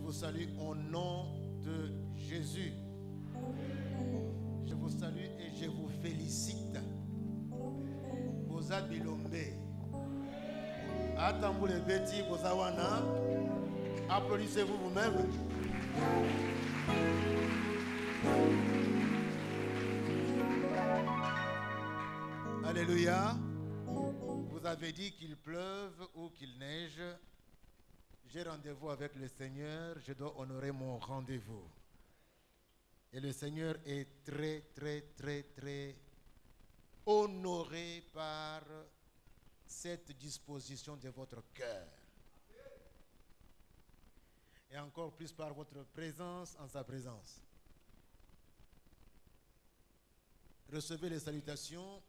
vous salue au nom de Jésus. Je vous salue et je vous félicite. Boza Bilombe. Atambule Beti Bozawana. Applaudissez-vous vous-même. Alléluia. Vous avez dit qu'il pleuve ou qu'il neige. J'ai rendez-vous avec le Seigneur. Je dois honorer mon rendez-vous. Et le Seigneur est très, très, très, très honoré par cette disposition de votre cœur. Et encore plus par votre présence en sa présence. Recevez les salutations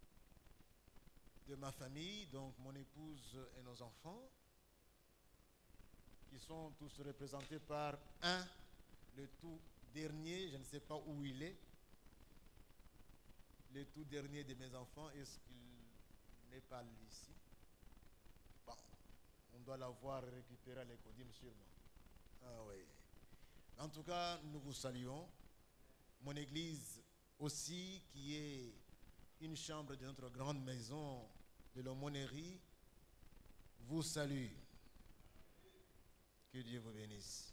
de ma famille, donc mon épouse et nos enfants, qui sont tous représentés par un, le tout dernier, je ne sais pas où il est, le tout dernier de mes enfants. Est-ce qu'il n'est pas ici? Bon, on doit l'avoir récupéré à l'écodime sûrement. Ah oui. En tout cas, nous vous saluons. Mon église aussi, qui est une chambre de notre grande maison de l'aumônerie, vous salue. Que Dieu vous bénisse.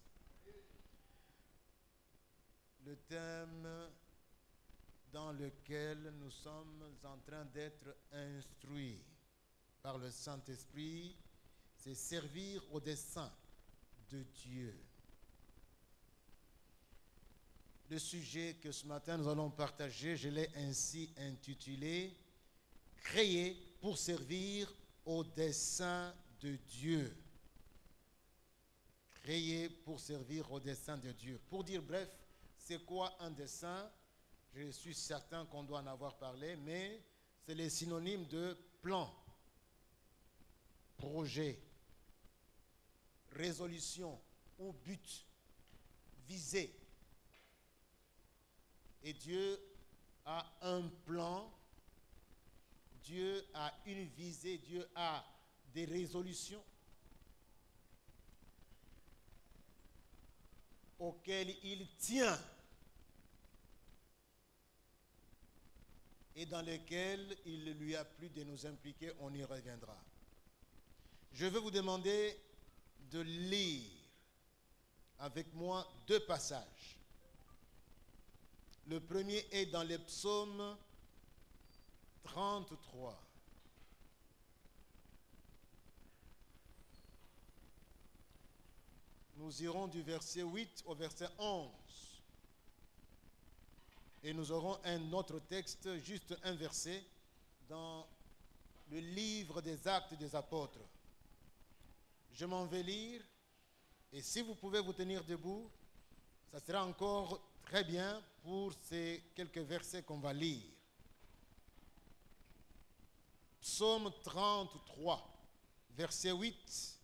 Le thème dans lequel nous sommes en train d'être instruits par le Saint-Esprit, c'est servir au dessein de Dieu. Le sujet que ce matin nous allons partager, je l'ai ainsi intitulé « Créé pour servir au dessein de Dieu ». Créé pour servir au dessein de Dieu. Pour dire bref, c'est quoi un dessein? Je suis certain qu'on doit en avoir parlé, mais c'est les synonymes de plan, projet, résolution ou but, visée. Et Dieu a un plan, Dieu a une visée, Dieu a des résolutions auxquelles il tient et dans lesquelles il lui a plu de nous impliquer. On y reviendra. Je vais vous demander de lire avec moi deux passages. Le premier est dans les psaumes 33. Nous irons du verset 8 au verset 11. Et nous aurons un autre texte, juste un verset, dans le livre des Actes des Apôtres. Je m'en vais lire, et si vous pouvez vous tenir debout, ça sera encore très bien pour ces quelques versets qu'on va lire. Psaume 33, verset 8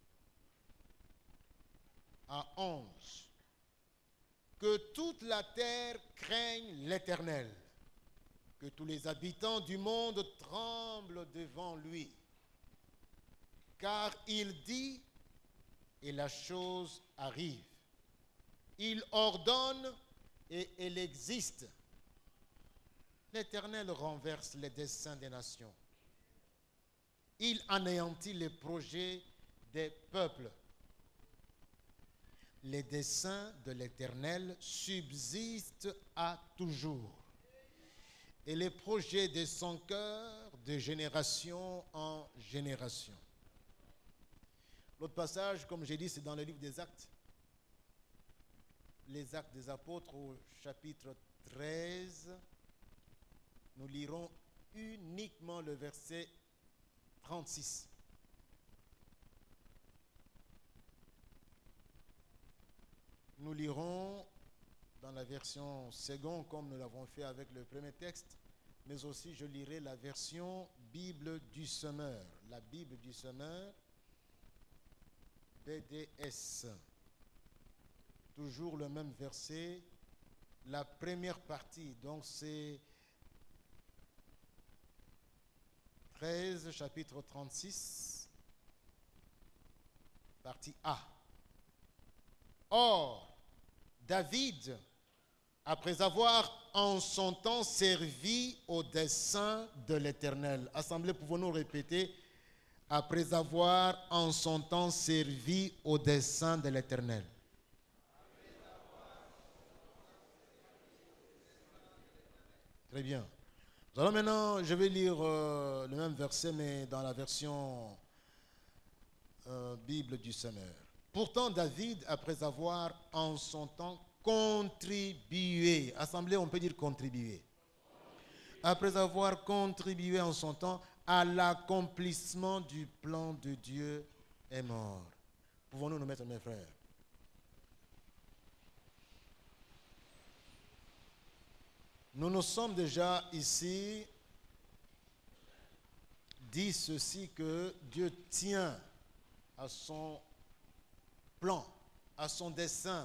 à 11. Que toute la terre craigne l'Éternel, que tous les habitants du monde tremblent devant lui. Car il dit, et la chose arrive. Il ordonne, et elle existe. L'Éternel renverse les desseins des nations. Il anéantit les projets des peuples. Les desseins de l'Éternel subsistent à toujours, et les projets de son cœur de génération en génération. L'autre passage, comme j'ai dit, c'est dans le livre des Actes. Les Actes des Apôtres au chapitre 13. Nous lirons uniquement le verset 36. Nous lirons dans la version seconde, comme nous l'avons fait avec le premier texte, mais aussi je lirai la version Bible du Semeur. La Bible du Semeur, BDS. Toujours le même verset, la première partie, donc c'est 13, chapitre 36, partie A. Or, David, après avoir en son temps servi au dessein de l'Éternel. Assemblée, pouvons-nous répéter? Après avoir en son temps servi au dessein de l'Éternel. Très bien. Alors maintenant, je vais lire le même verset, mais dans la version Bible du Seigneur. Pourtant, David, après avoir en son temps contribué, assemblée, on peut dire contribué, après avoir contribué en son temps à l'accomplissement du plan de Dieu, est mort. Pouvons-nous nous mettre, mes frères? Nous nous sommes déjà ici dit ceci, que Dieu tient à son plan, à son dessein.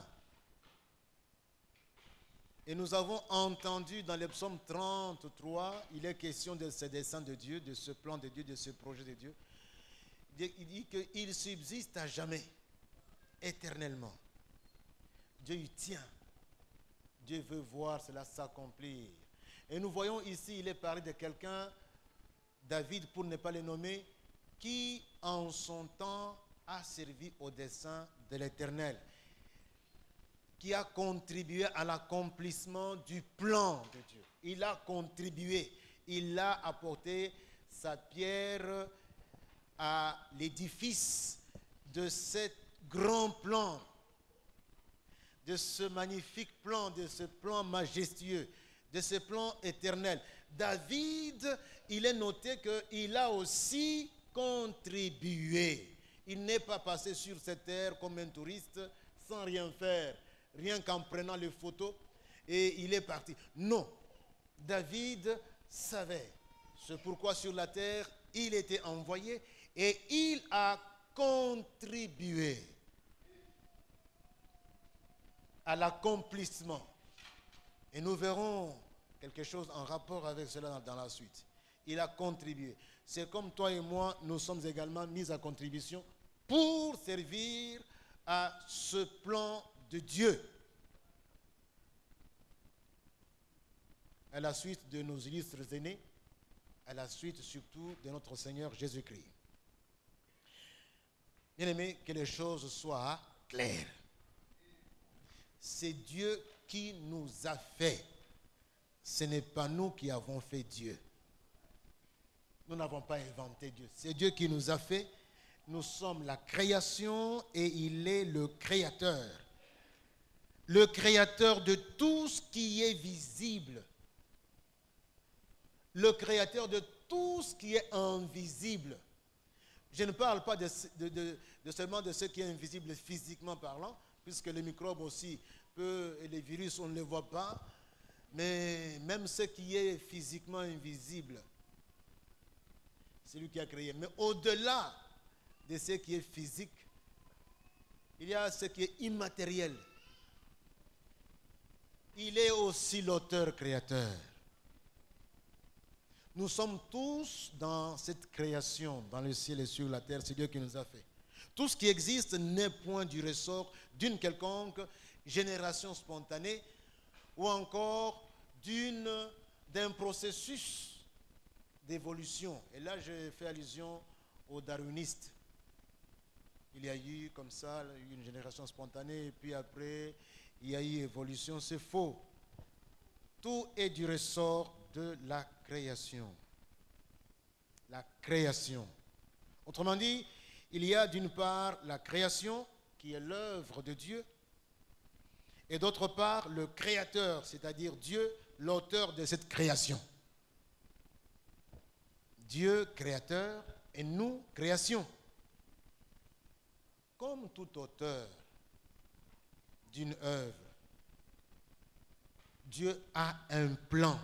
Et nous avons entendu dans le psaume 33, il est question de ce dessein de Dieu, de ce plan de Dieu, de ce projet de Dieu. Il dit qu'il subsiste à jamais, éternellement. Dieu y tient. Dieu veut voir cela s'accomplir. Et nous voyons ici, il est parlé de quelqu'un, David pour ne pas le nommer, qui en son temps a servi au dessein de l'Éternel, qui a contribué à l'accomplissement du plan de Dieu. Il a contribué, il a apporté sa pierre à l'édifice de ce grand plan, de ce magnifique plan, de ce plan majestueux, de ce plan éternel. David, il est noté qu'il a aussi contribué. Il n'est pas passé sur cette terre comme un touriste sans rien faire, rien qu'en prenant les photos et il est parti. Non, David savait. C'est pourquoi sur la terre, il était envoyé et il a contribué à l'accomplissement. Et nous verrons quelque chose en rapport avec cela dans la suite. Il a contribué. C'est comme toi et moi, nous sommes également mis à contribution pour servir à ce plan de Dieu. À la suite de nos illustres aînés, à la suite surtout de notre Seigneur Jésus-Christ. Bien aimé, que les choses soient claires. C'est Dieu qui nous a fait. Ce n'est pas nous qui avons fait Dieu. Nous n'avons pas inventé Dieu. C'est Dieu qui nous a fait. Nous sommes la création et il est le créateur. Le créateur de tout ce qui est visible. Le créateur de tout ce qui est invisible. Je ne parle pas seulement de ce qui est invisible physiquement parlant, puisque les microbes aussi, et les virus, on ne les voit pas, mais même ce qui est physiquement invisible, c'est lui qui a créé. Mais au-delà de ce qui est physique, il y a ce qui est immatériel. Il est aussi l'auteur-créateur. Nous sommes tous dans cette création, dans le ciel et sur la terre, c'est Dieu qui nous a fait. Tout ce qui existe n'est point du ressort d'une quelconque génération spontanée ou encore d'un processus d'évolution. Et là, je fais allusion aux darwinistes. Il y a eu comme ça une génération spontanée et puis après, il y a eu évolution. C'est faux. Tout est du ressort de la création. La création. Autrement dit, il y a d'une part la création qui est l'œuvre de Dieu et d'autre part le créateur, c'est-à-dire Dieu, l'auteur de cette création. Dieu créateur et nous création. Comme tout auteur d'une œuvre, Dieu a un plan.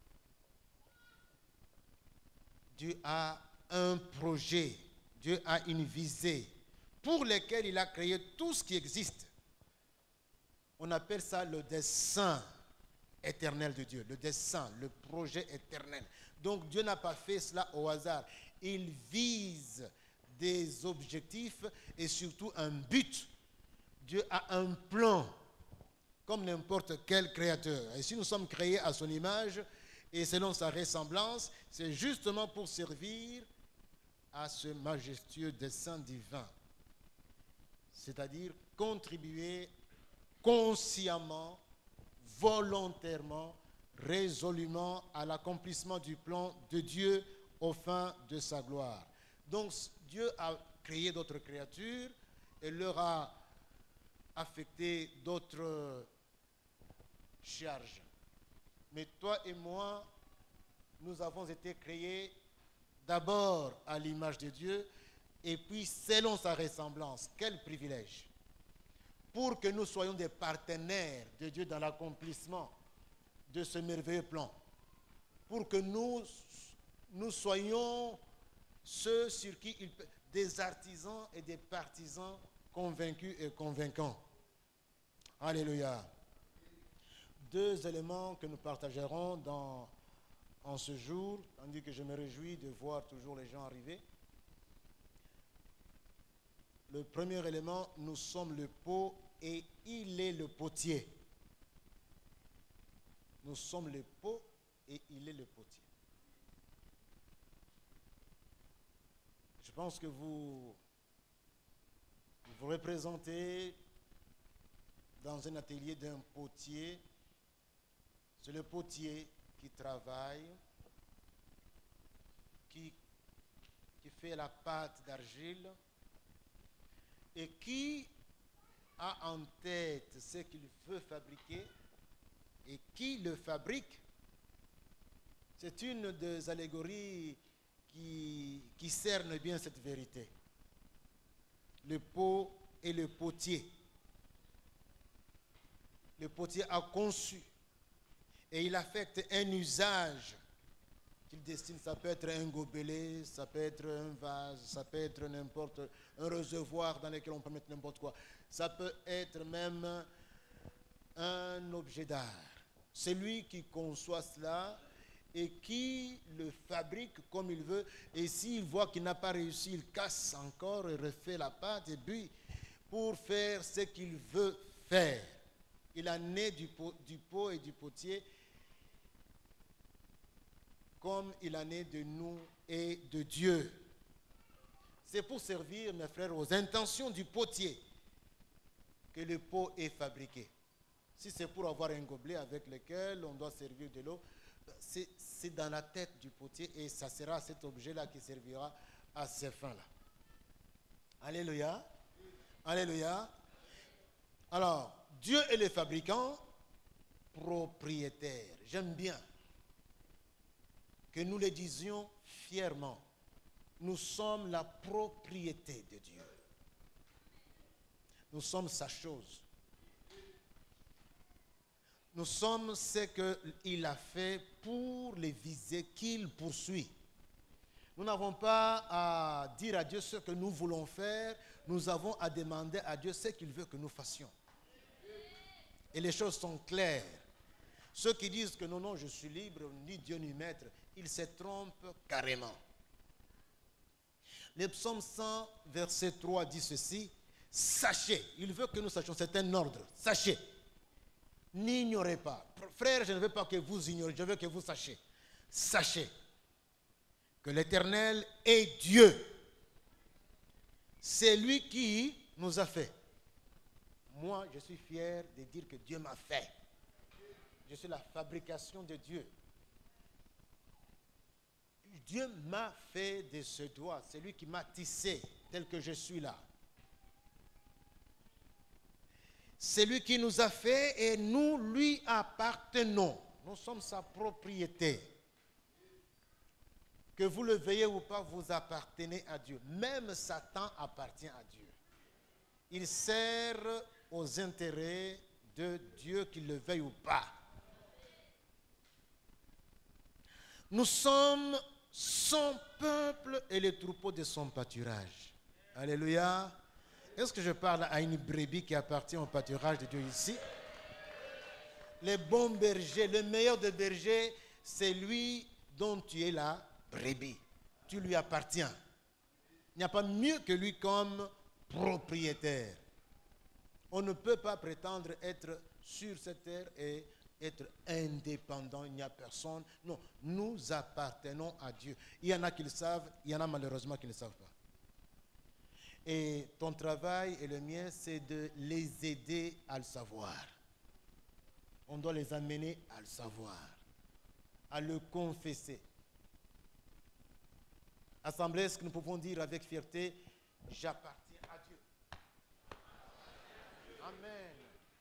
Dieu a un projet. Dieu a une visée pour laquelle il a créé tout ce qui existe. On appelle ça le dessein éternel de Dieu. Le dessein, le projet éternel. Donc Dieu n'a pas fait cela au hasard. Il vise des objectifs et surtout un but. Dieu a un plan, comme n'importe quel créateur. Et si nous sommes créés à son image et selon sa ressemblance, c'est justement pour servir à ce majestueux dessein divin. C'est-à-dire contribuer consciemment, volontairement, résolument à l'accomplissement du plan de Dieu aux fins de sa gloire. Donc Dieu a créé d'autres créatures et leur a affecté d'autres charges. Mais toi et moi, nous avons été créés d'abord à l'image de Dieu et puis selon sa ressemblance. Quel privilège! Pour que nous soyons des partenaires de Dieu dans l'accomplissement de ce merveilleux plan. Pour que nous soyons ceux sur qui des artisans et des partisans convaincus et convaincants. Alléluia. 2 éléments que nous partagerons en ce jour, tandis que je me réjouis de voir toujours les gens arriver. Le premier élément, nous sommes le pot et il est le potier. Nous sommes le pot et il est le potier. Je pense que vous représentez dans un atelier d'un potier. C'est le potier qui travaille, qui fait la pâte d'argile et qui a en tête ce qu'il veut fabriquer et qui le fabrique. C'est une des allégories qui cerne bien cette vérité. Le pot et le potier. Le potier a conçu et il affecte un usage qu'il destine. Ça peut être un gobelet, ça peut être un vase, ça peut être n'importe un réservoir dans lequel on peut mettre n'importe quoi. Ça peut être même un objet d'art. C'est lui qui conçoit cela et qui le fabrique comme il veut. Et s'il voit qu'il n'a pas réussi, il casse encore et refait la pâte. Et puis, pour faire ce qu'il veut faire, il a né du pot et du potier, comme il en est de nous et de Dieu. C'est pour servir, mes frères, aux intentions du potier que le pot est fabriqué. Si c'est pour avoir un gobelet avec lequel on doit servir de l'eau, c'est dans la tête du potier et ça sera cet objet-là qui servira à ces fins-là. Alléluia. Alléluia. Alors, Dieu est le fabricant propriétaire. J'aime bien que nous le disions fièrement. Nous sommes la propriété de Dieu. Nous sommes sa chose. Nous sommes ce qu'il a fait pour les visées qu'il poursuit. Nous n'avons pas à dire à Dieu ce que nous voulons faire. Nous avons à demander à Dieu ce qu'il veut que nous fassions. Et les choses sont claires. Ceux qui disent que non, je suis libre, ni Dieu ni maître, ils se trompent carrément. Le psaume 100, verset 3 dit ceci: sachez, il veut que nous sachions, c'est un ordre, sachez, n'ignorez pas. Frères, je ne veux pas que vous ignoriez, je veux que vous sachiez. Sachez que l'Éternel est Dieu. C'est lui qui nous a fait. Moi, je suis fier de dire que Dieu m'a fait. Je suis la fabrication de Dieu. Dieu m'a fait de ce doigt. C'est lui qui m'a tissé tel que je suis là. C'est lui qui nous a fait et nous lui appartenons. Nous sommes sa propriété. Que vous le veuillez ou pas, vous appartenez à Dieu. Même Satan appartient à Dieu. Il sert aux intérêts de Dieu, qu'il le veuille ou pas. Nous sommes son peuple et les troupeaux de son pâturage. Alléluia. Est-ce que je parle à une brebis qui appartient au pâturage de Dieu ici? Le bon berger, le meilleur des bergers, c'est lui dont tu es la brebis. Tu lui appartiens. Il n'y a pas mieux que lui comme propriétaire. On ne peut pas prétendre être sur cette terre et être indépendant. Il n'y a personne. Non, nous appartenons à Dieu. Il y en a qui le savent, il y en a malheureusement qui ne le savent pas. Et ton travail et le mien, c'est de les aider à le savoir. On doit les amener à le savoir, à le confesser. Assemblée, est-ce que nous pouvons dire avec fierté, j'appartiens à Dieu. Amen.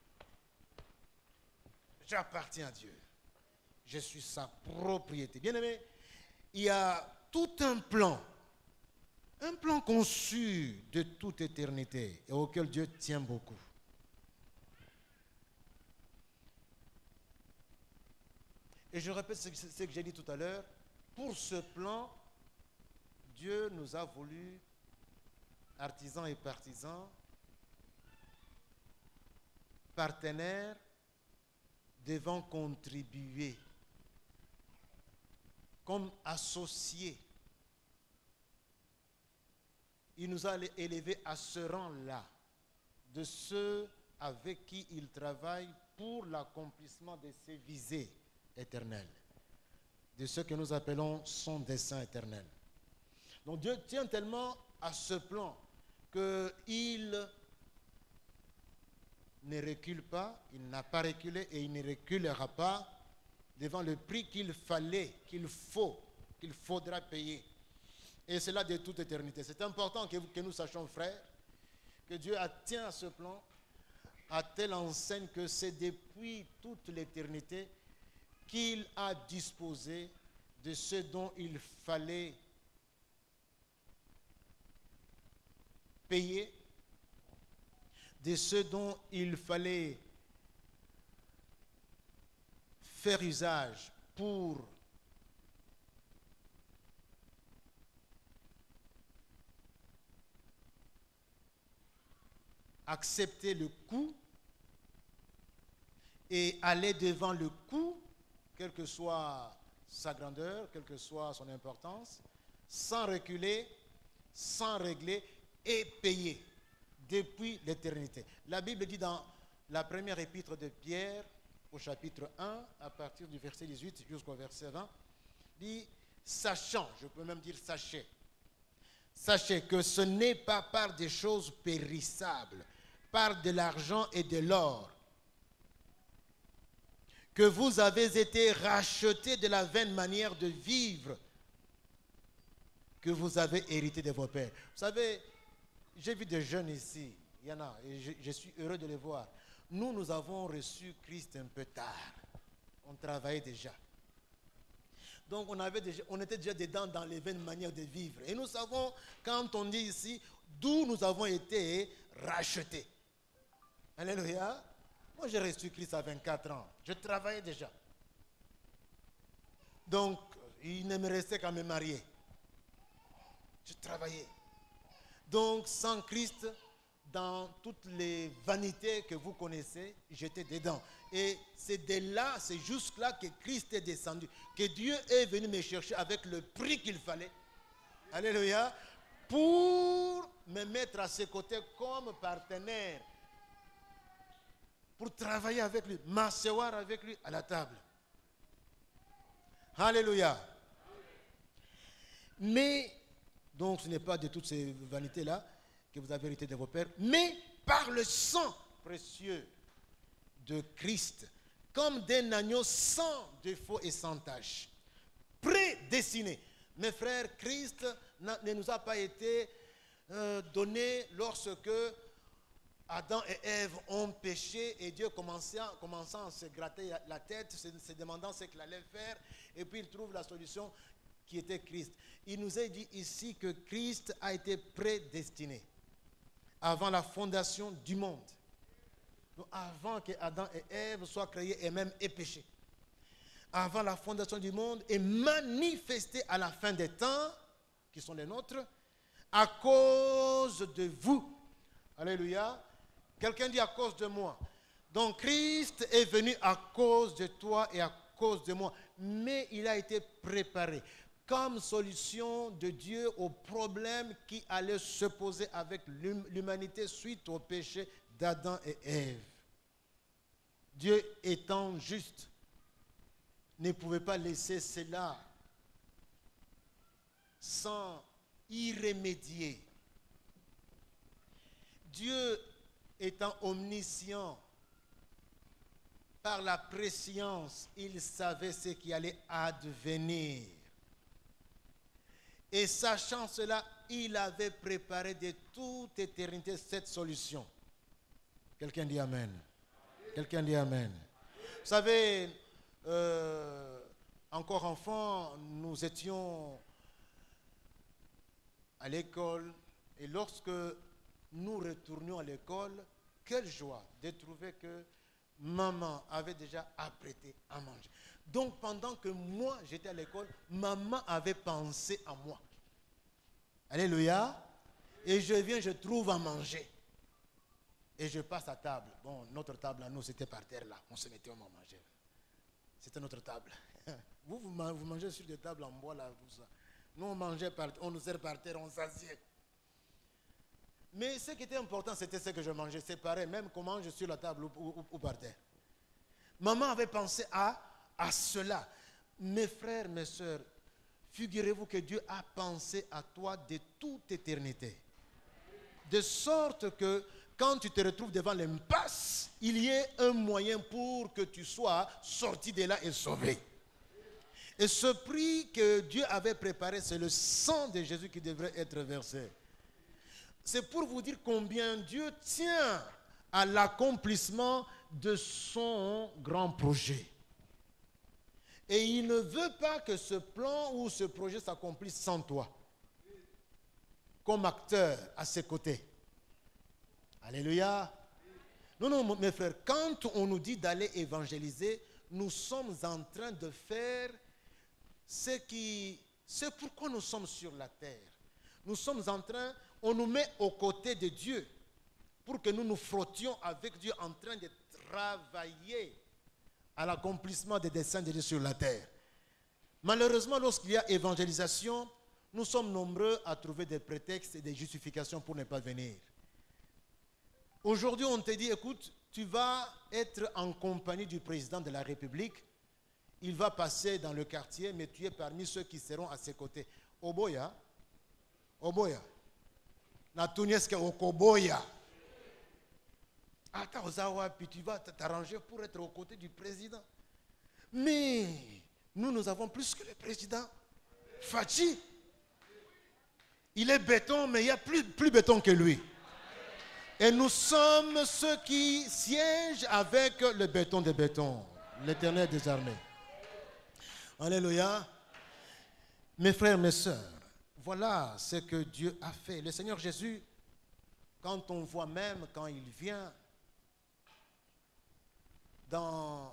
J'appartiens à Dieu. Je suis sa propriété. Bien-aimé, il y a tout un plan conçu de toute éternité et auquel Dieu tient beaucoup. Et je répète ce que j'ai dit tout à l'heure, pour ce plan, Dieu nous a voulu, artisans et partisans, partenaires, devant contribuer, comme associés. Il nous a élevés à ce rang-là, de ceux avec qui il travaille pour l'accomplissement de ses visées éternelles, de ce que nous appelons son dessein éternel. Donc Dieu tient tellement à ce plan qu'il ne recule pas, il n'a pas reculé et il ne reculera pas devant le prix qu'il faudra payer. Et cela de toute éternité. C'est important que nous sachions, frères, que Dieu tient à ce plan à telle enseigne que c'est depuis toute l'éternité qu'il a disposé de ce dont il fallait payer, de ce dont il fallait faire usage pour accepter le coup et aller devant le coup, quelle que soit sa grandeur, quelle que soit son importance, sans reculer, sans régler et payer depuis l'éternité. La Bible dit dans la première épître de Pierre, au chapitre 1, à partir du verset 18 jusqu'au verset 20, dit, sachant, je peux même dire sachez que ce n'est pas par des choses périssables, par de l'argent et de l'or, que vous avez été rachetés de la vaine manière de vivre que vous avez hérité de vos pères. Vous savez, j'ai vu des jeunes ici, il y en a, et je suis heureux de les voir. Nous avons reçu Christ un peu tard. On travaillait déjà. Donc on était déjà dedans dans les vaines manières de vivre. Et nous savons, quand on dit ici, d'où nous avons été rachetés. Alléluia. Moi j'ai reçu Christ à 24 ans. Je travaillais déjà. Donc il ne me restait qu'à me marier. Je travaillais. Donc sans Christ, dans toutes les vanités que vous connaissez, j'étais dedans. Et c'est de là, c'est jusque-là que Christ est descendu. Que Dieu est venu me chercher avec le prix qu'il fallait. Alléluia. Pour me mettre à ses côtés comme partenaire. Pour travailler avec lui, m'asseoir avec lui à la table. Alléluia. Mais, donc ce n'est pas de toutes ces vanités-là que vous avez hérité de vos pères, mais par le sang précieux de Christ, comme d'un agneau sans défaut et sans tache, prédestiné. Mes frères, Christ ne nous a pas été donné lorsque Adam et Ève ont péché et Dieu commençant à se gratter la tête, se demandant ce qu'il allait faire, et puis il trouve la solution qui était Christ. Il nous est dit ici que Christ a été prédestiné avant la fondation du monde. Donc avant que Adam et Ève soient créés et même aient péché. Avant la fondation du monde et manifesté à la fin des temps, qui sont les nôtres, à cause de vous. Alléluia. Quelqu'un dit à cause de moi. Donc Christ est venu à cause de toi et à cause de moi. Mais il a été préparé comme solution de Dieu au problème qui allait se poser avec l'humanité suite au péché d'Adam et Ève, Dieu étant juste, ne pouvait pas laisser cela sans y remédier. Dieu étant omniscient, par la préscience, il savait ce qui allait advenir. Et sachant cela, il avait préparé de toute éternité cette solution. Quelqu'un dit Amen. Quelqu'un dit Amen. Vous savez, encore enfant, nous étions à l'école et lorsque nous retournions à l'école, quelle joie de trouver que maman avait déjà apprêté à manger. Donc pendant que moi j'étais à l'école, maman avait pensé à moi. Alléluia. Et je viens, je trouve à manger. Et je passe à table. Bon, notre table à nous, c'était par terre là. On se mettait, on mangeait. C'était notre table. Vous mangez sur des tables en bois là, tout ça. Nous on mangeait on nous sert par terre, on s'assied. Mais ce qui était important, c'était ce que je mangeais. C'est pareil, même qu'on mange sur la table ou par terre. Maman avait pensé à cela. Mes frères, mes soeurs, figurez-vous que Dieu a pensé à toi de toute éternité. De sorte que quand tu te retrouves devant l'impasse, il y ait un moyen pour que tu sois sorti de là et sauvé. Et ce prix que Dieu avait préparé, c'est le sang de Jésus qui devrait être versé. C'est pour vous dire combien Dieu tient à l'accomplissement de son grand projet. Et il ne veut pas que ce plan ou ce projet s'accomplisse sans toi, comme acteur à ses côtés. Alléluia. Non, mes frères, quand on nous dit d'aller évangéliser, nous sommes en train de faire c'est pourquoi nous sommes sur la terre. Nous sommes en train, on nous met aux côtés de Dieu pour que nous nous frottions avec Dieu en train de travailler à l'accomplissement des desseins de Dieu sur la terre. Malheureusement, lorsqu'il y a évangélisation, nous sommes nombreux à trouver des prétextes et des justifications pour ne pas venir. Aujourd'hui, on te dit, écoute, tu vas être en compagnie du président de la République. Il va passer dans le quartier, mais tu es parmi ceux qui seront à ses côtés. Oboya. Natunieske okoboya. Attends, Ozawa, puis tu vas t'arranger pour être aux côtés du président. Mais nous avons plus que le président. Fachi. Il est béton, mais il y a plus béton que lui. Et nous sommes ceux qui siègent avec le béton des bétons, l'Éternel des armées. Alléluia. Mes frères, mes sœurs, voilà ce que Dieu a fait. Le Seigneur Jésus, quand on voit même quand il vient dans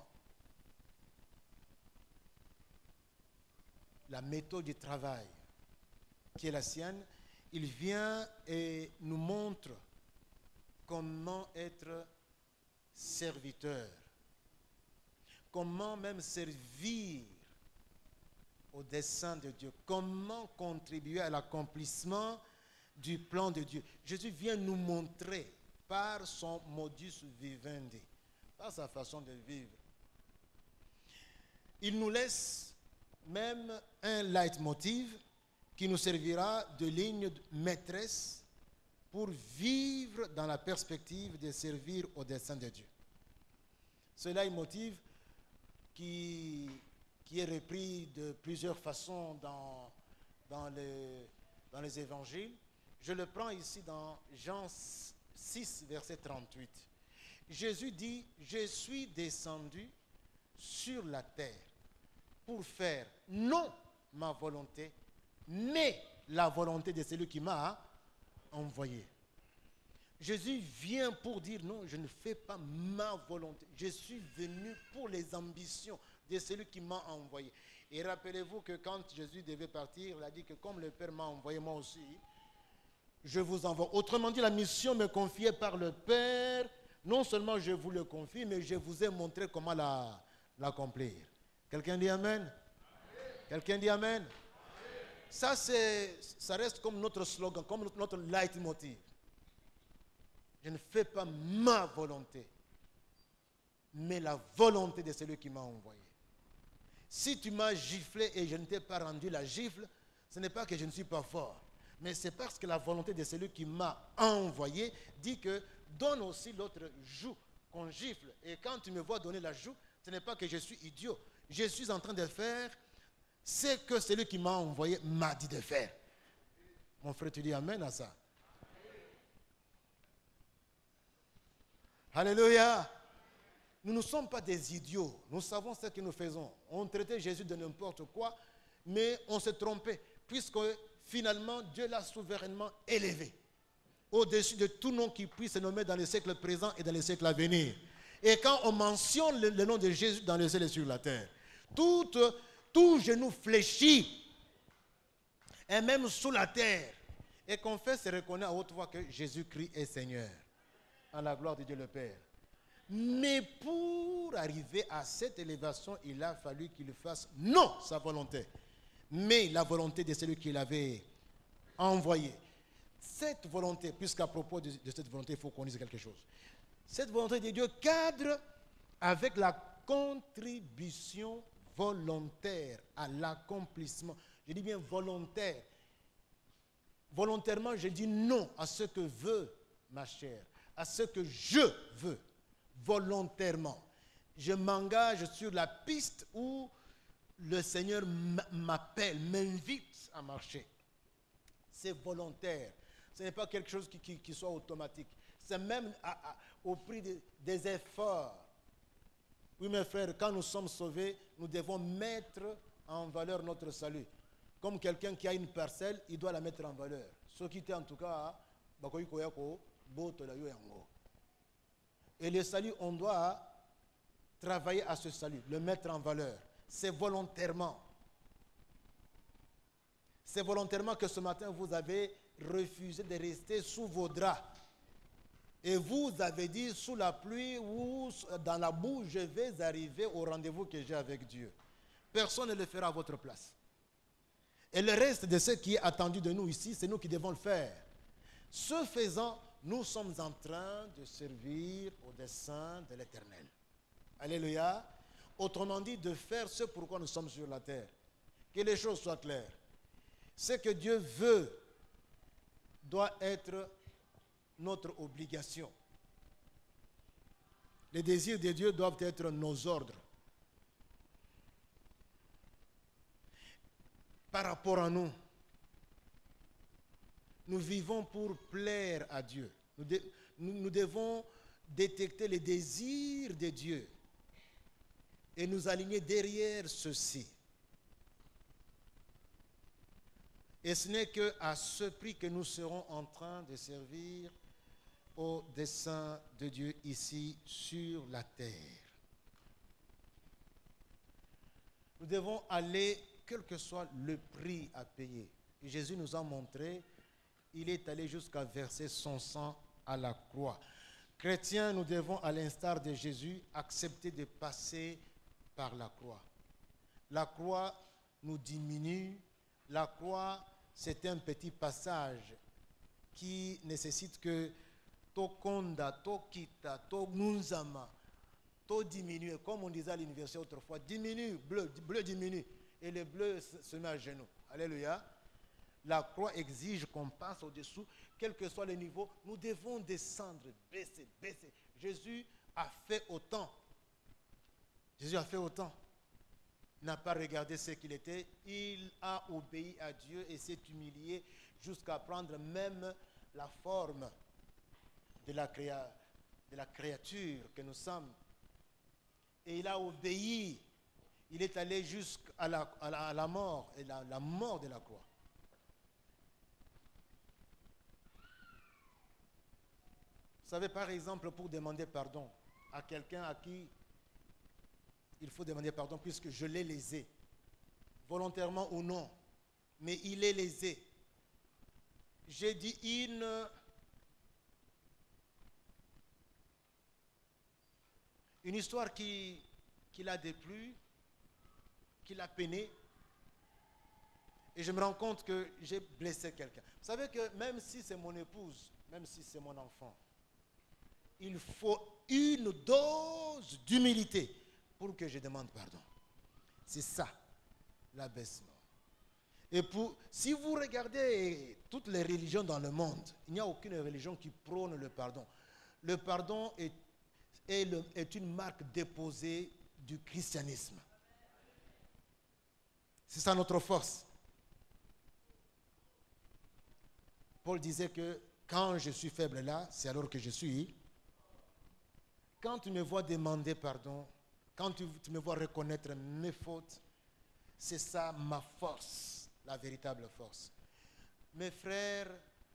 la méthode du travail qui est la sienne, il vient et nous montre comment être serviteur, comment même servir au dessein de Dieu, comment contribuer à l'accomplissement du plan de Dieu. Jésus vient nous montrer par son modus vivendi, par sa façon de vivre. Il nous laisse même un leitmotiv qui nous servira de ligne maîtresse pour vivre dans la perspective de servir au dessein de Dieu. Ce leitmotiv qui est repris de plusieurs façons dans les évangiles. Je le prends ici dans Jean 6, verset 38. Jésus dit, « Je suis descendu sur la terre pour faire non ma volonté, mais la volonté de celui qui m'a envoyé. » Jésus vient pour dire, non, je ne fais pas ma volonté. Je suis venu pour les ambitions de celui qui m'a envoyé. Et rappelez-vous que quand Jésus devait partir, il a dit que comme le Père m'a envoyé, moi aussi, je vous envoie. Autrement dit, la mission me confiée par le Père, non seulement je vous le confie, mais je vous ai montré comment l'accomplir. Quelqu'un dit Amen? Amen. Quelqu'un dit Amen? Amen. Ça reste comme notre slogan, comme notre leitmotiv. Je ne fais pas ma volonté, mais la volonté de celui qui m'a envoyé. Si tu m'as giflé et je ne t'ai pas rendu la gifle, ce n'est pas que je ne suis pas fort, mais c'est parce que la volonté de celui qui m'a envoyé dit que donne aussi l'autre joue qu'on gifle. Et quand tu me vois donner la joue, ce n'est pas que je suis idiot. Je suis en train de faire ce que celui qui m'a envoyé m'a dit de faire. Mon frère, tu dis amen à ça. Alléluia. Nous ne sommes pas des idiots. Nous savons ce que nous faisons. On traitait Jésus de n'importe quoi, mais on s'est trompé, puisque finalement, Dieu l'a souverainement élevé au-dessus de tout nom qui puisse se nommer dans les siècles présents et dans les siècles à venir. Et quand on mentionne le nom de Jésus dans le ciel et sur la terre, tout genou fléchit, et même sous la terre, et confesse et reconnaît à haute voix que Jésus-Christ est Seigneur, à la gloire de Dieu le Père. Mais pour arriver à cette élévation, il a fallu qu'il fasse non sa volonté, mais la volonté de celui qui l'avait envoyé. Cette volonté, puisqu'à propos de cette volonté, il faut qu'on dise quelque chose. Cette volonté de Dieu cadre avec la contribution volontaire à l'accomplissement. Je dis bien volontaire. Volontairement, je dis non à ce que veut ma chair, à ce que je veux. Volontairement. Je m'engage sur la piste où le Seigneur m'appelle, m'invite à marcher. C'est volontaire. Ce n'est pas quelque chose qui soit automatique. C'est même au prix des efforts. Oui, mes frères, quand nous sommes sauvés, nous devons mettre en valeur notre salut. Comme quelqu'un qui a une parcelle, il doit la mettre en valeur. Ce qui était en tout cas, et le salut, on doit travailler à ce salut, le mettre en valeur. C'est volontairement. C'est volontairement que ce matin, vous avez refusé de rester sous vos draps. Et vous avez dit, sous la pluie ou dans la boue, je vais arriver au rendez-vous que j'ai avec Dieu. Personne ne le fera à votre place. Et le reste de ce qui est attendu de nous ici, c'est nous qui devons le faire. Ce faisant, nous sommes en train de servir au dessein de l'Éternel. Alléluia. Autrement dit, de faire ce pourquoi nous sommes sur la terre. Que les choses soient claires. Ce que Dieu veut doit être notre obligation. Les désirs de Dieu doivent être nos ordres. Par rapport à nous, nous vivons pour plaire à Dieu. Nous devons détecter les désirs de Dieu et nous aligner derrière ceux-ci. Et ce n'est qu'à ce prix que nous serons en train de servir au dessein de Dieu ici sur la terre. Nous devons aller, quel que soit le prix à payer. Et Jésus nous a montré, il est allé jusqu'à verser son sang à la croix. Chrétiens, nous devons, à l'instar de Jésus, accepter de passer par la croix. La croix nous diminue. La croix, c'est un petit passage qui nécessite que to konda, to kita, to nunzama, to diminue. Comme on disait à l'université autrefois, diminue, bleu diminue. Et le bleu se met à genoux. Alléluia. La croix exige qu'on passe au-dessous, quel que soit le niveau. Nous devons descendre, baisser. Jésus a fait autant. Jésus a fait autant. Il n'a pas regardé ce qu'il était. Il a obéi à Dieu et s'est humilié jusqu'à prendre même la forme de la créature que nous sommes. Et il a obéi. Il est allé jusqu'à la mort, et la mort de la croix. Vous savez, par exemple, pour demander pardon à quelqu'un à qui il faut demander pardon, puisque je l'ai lésé, volontairement ou non, mais il est lésé. J'ai dit une histoire qui l'a déplu, qui l'a peiné, et je me rends compte que j'ai blessé quelqu'un. Vous savez que même si c'est mon épouse, même si c'est mon enfant, il faut une dose d'humilité pour que je demande pardon. C'est ça, l'abaissement. Et si vous regardez toutes les religions dans le monde, il n'y a aucune religion qui prône le pardon. Le pardon est une marque déposée du christianisme. C'est ça notre force. Paul disait que quand je suis faible là, c'est alors que je suis. Quand tu me vois demander pardon, quand tu me vois reconnaître mes fautes, c'est ça ma force, la véritable force. Mes frères,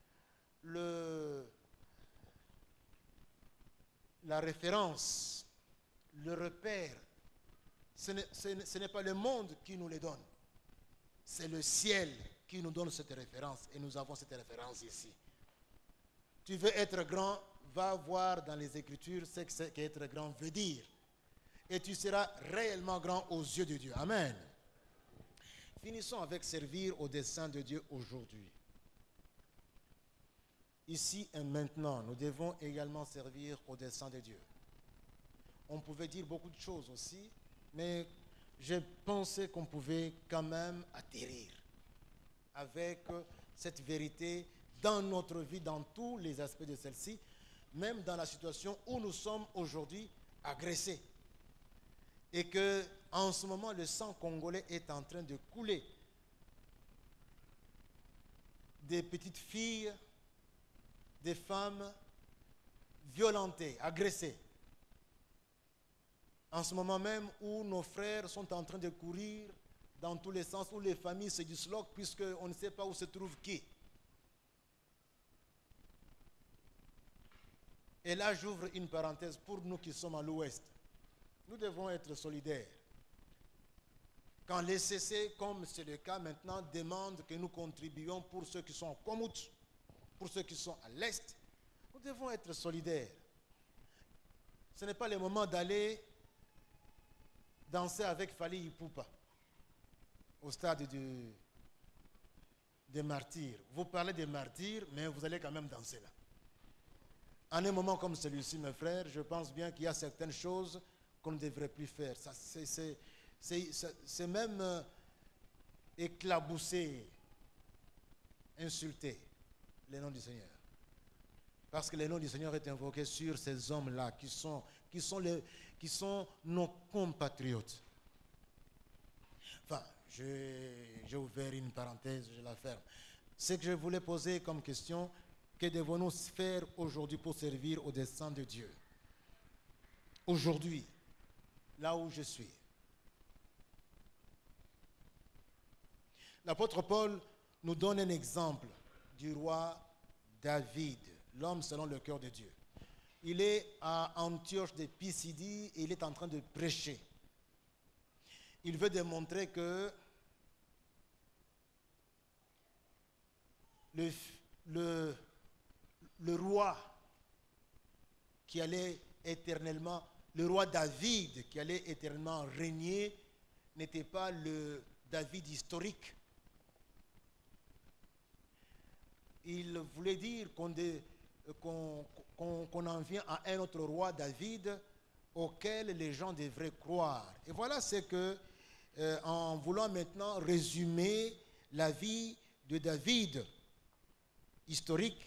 la référence, le repère, ce n'est pas le monde qui nous les donne. C'est le ciel qui nous donne cette référence et nous avons cette référence ici. Tu veux être grand, va voir dans les Écritures ce qu'être grand veut dire. Et tu seras réellement grand aux yeux de Dieu. Amen. Finissons avec servir au dessein de Dieu aujourd'hui. Ici et maintenant, nous devons également servir au dessein de Dieu. On pouvait dire beaucoup de choses aussi, mais je pensais qu'on pouvait quand même atterrir avec cette vérité dans notre vie, dans tous les aspects de celle-ci, même dans la situation où nous sommes aujourd'hui agressés. Et que en ce moment, le sang congolais est en train de couler. Des petites filles, des femmes violentées, agressées. En ce moment même où nos frères sont en train de courir dans tous les sens, où les familles se disloquent puisqu'on ne sait pas où se trouve qui. Et là, j'ouvre une parenthèse pour nous qui sommes à l'ouest. Nous devons être solidaires. Quand les CC, comme c'est le cas maintenant, demandent que nous contribuions pour ceux qui sont en Komout, pour ceux qui sont à l'est, nous devons être solidaires. Ce n'est pas le moment d'aller danser avec Fali Ipupa au stade des martyrs. Vous parlez des martyrs, mais vous allez quand même danser là. En un moment comme celui-ci, mes frères, je pense bien qu'il y a certaines choses qu'on ne devrait plus faire. C'est même éclabousser, insulter le nom du Seigneur. Parce que le nom du Seigneur est invoqué sur ces hommes-là qui sont nos compatriotes. Enfin, j'ai ouvert une parenthèse, je la ferme. Ce que je voulais poser comme question, que devons-nous faire aujourd'hui pour servir au dessein de Dieu? Aujourd'hui, là où je suis. L'apôtre Paul nous donne un exemple du roi David, l'homme selon le cœur de Dieu. Il est à Antioche de Pisidie et il est en train de prêcher. Il veut démontrer que le roi qui allait éternellement, le roi David qui allait éternellement régner n'était pas le David historique. Il voulait dire qu'on en vient à un autre roi, David, auquel les gens devraient croire. Et voilà ce que, en voulant maintenant résumer la vie de David historique,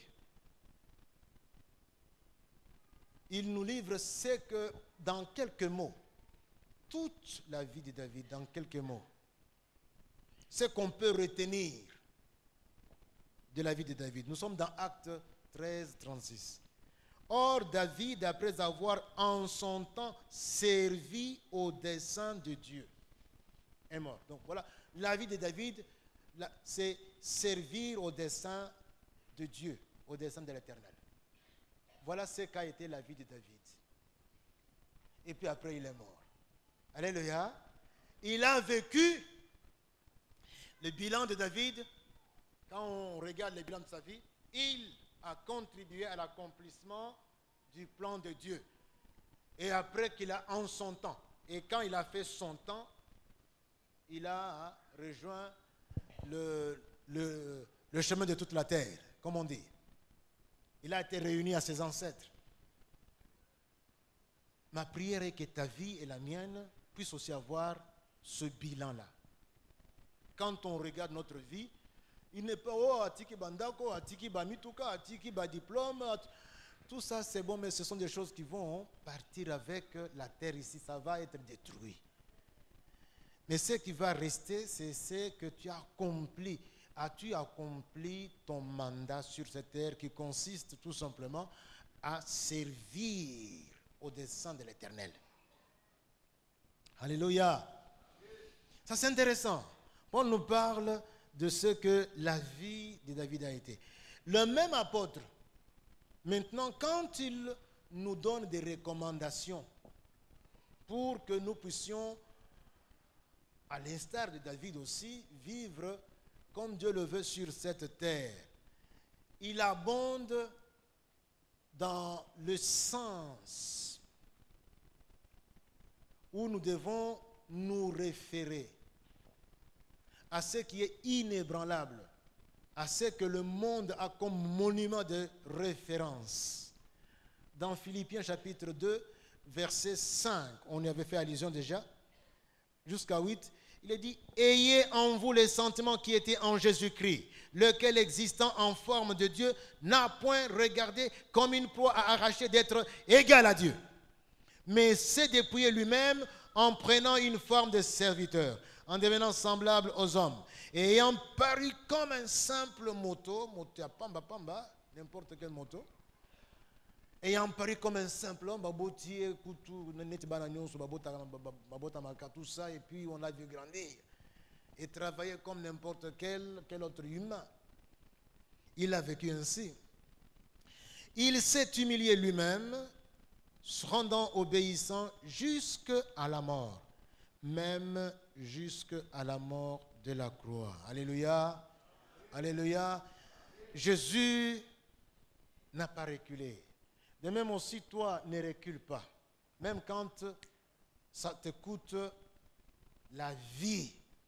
il nous livre ce que, dans quelques mots, toute la vie de David, dans quelques mots, ce qu'on peut retenir de la vie de David. Nous sommes dans Actes 13, 36. Or, David, après avoir en son temps servi au dessein de Dieu, est mort. Donc voilà, la vie de David, c'est servir au dessein de Dieu, au dessein de l'Éternel. Voilà ce qu'a été la vie de David. Et puis après, il est mort. Alléluia. Il a vécu le bilan de David. Quand on regarde le bilan de sa vie, il a contribué à l'accomplissement du plan de Dieu. Et après qu'il a en son temps, et quand il a fait son temps, il a rejoint le chemin de toute la terre, comme on dit. Il a été réuni à ses ancêtres. Ma prière est que ta vie et la mienne puissent aussi avoir ce bilan-là. Quand on regarde notre vie, il n'est pas oh atiki bandako, atiki bamituka, atiki ba diplôme, tout ça c'est bon, mais ce sont des choses qui vont partir avec la terre ici, ça va être détruit. Mais ce qui va rester, c'est ce que tu as accompli. As-tu accompli ton mandat sur cette terre qui consiste tout simplement à servir au dessein de l'Éternel? Alléluia. Ça c'est intéressant. Paul nous parle de ce que la vie de David a été. Le même apôtre, maintenant, quand il nous donne des recommandations pour que nous puissions, à l'instar de David aussi, vivre comme Dieu le veut sur cette terre, il abonde dans le sens où nous devons nous référer à ce qui est inébranlable, à ce que le monde a comme monument de référence. Dans Philippiens chapitre 2, verset 5, on y avait fait allusion déjà, jusqu'à 8, il est dit « Ayez en vous les sentiments qui étaient en Jésus-Christ, lequel existant en forme de Dieu, n'a point regardé comme une proie à arracher d'être égal à Dieu, mais s'est dépouillé lui-même en prenant une forme de serviteur, en devenant semblable aux hommes, et ayant paru comme un simple moto, n'importe quelle moto, ayant paru comme un simple homme, tout ça, et puis on l'a vu grandir, et travailler comme n'importe quel autre humain. Il a vécu ainsi. Il s'est humilié lui-même, se rendant obéissant jusqu'à la mort, même jusqu'à la mort de la croix. Alléluia. Alléluia. Jésus n'a pas reculé. De même aussi, toi, ne recule pas. Même quand ça te coûte la vie.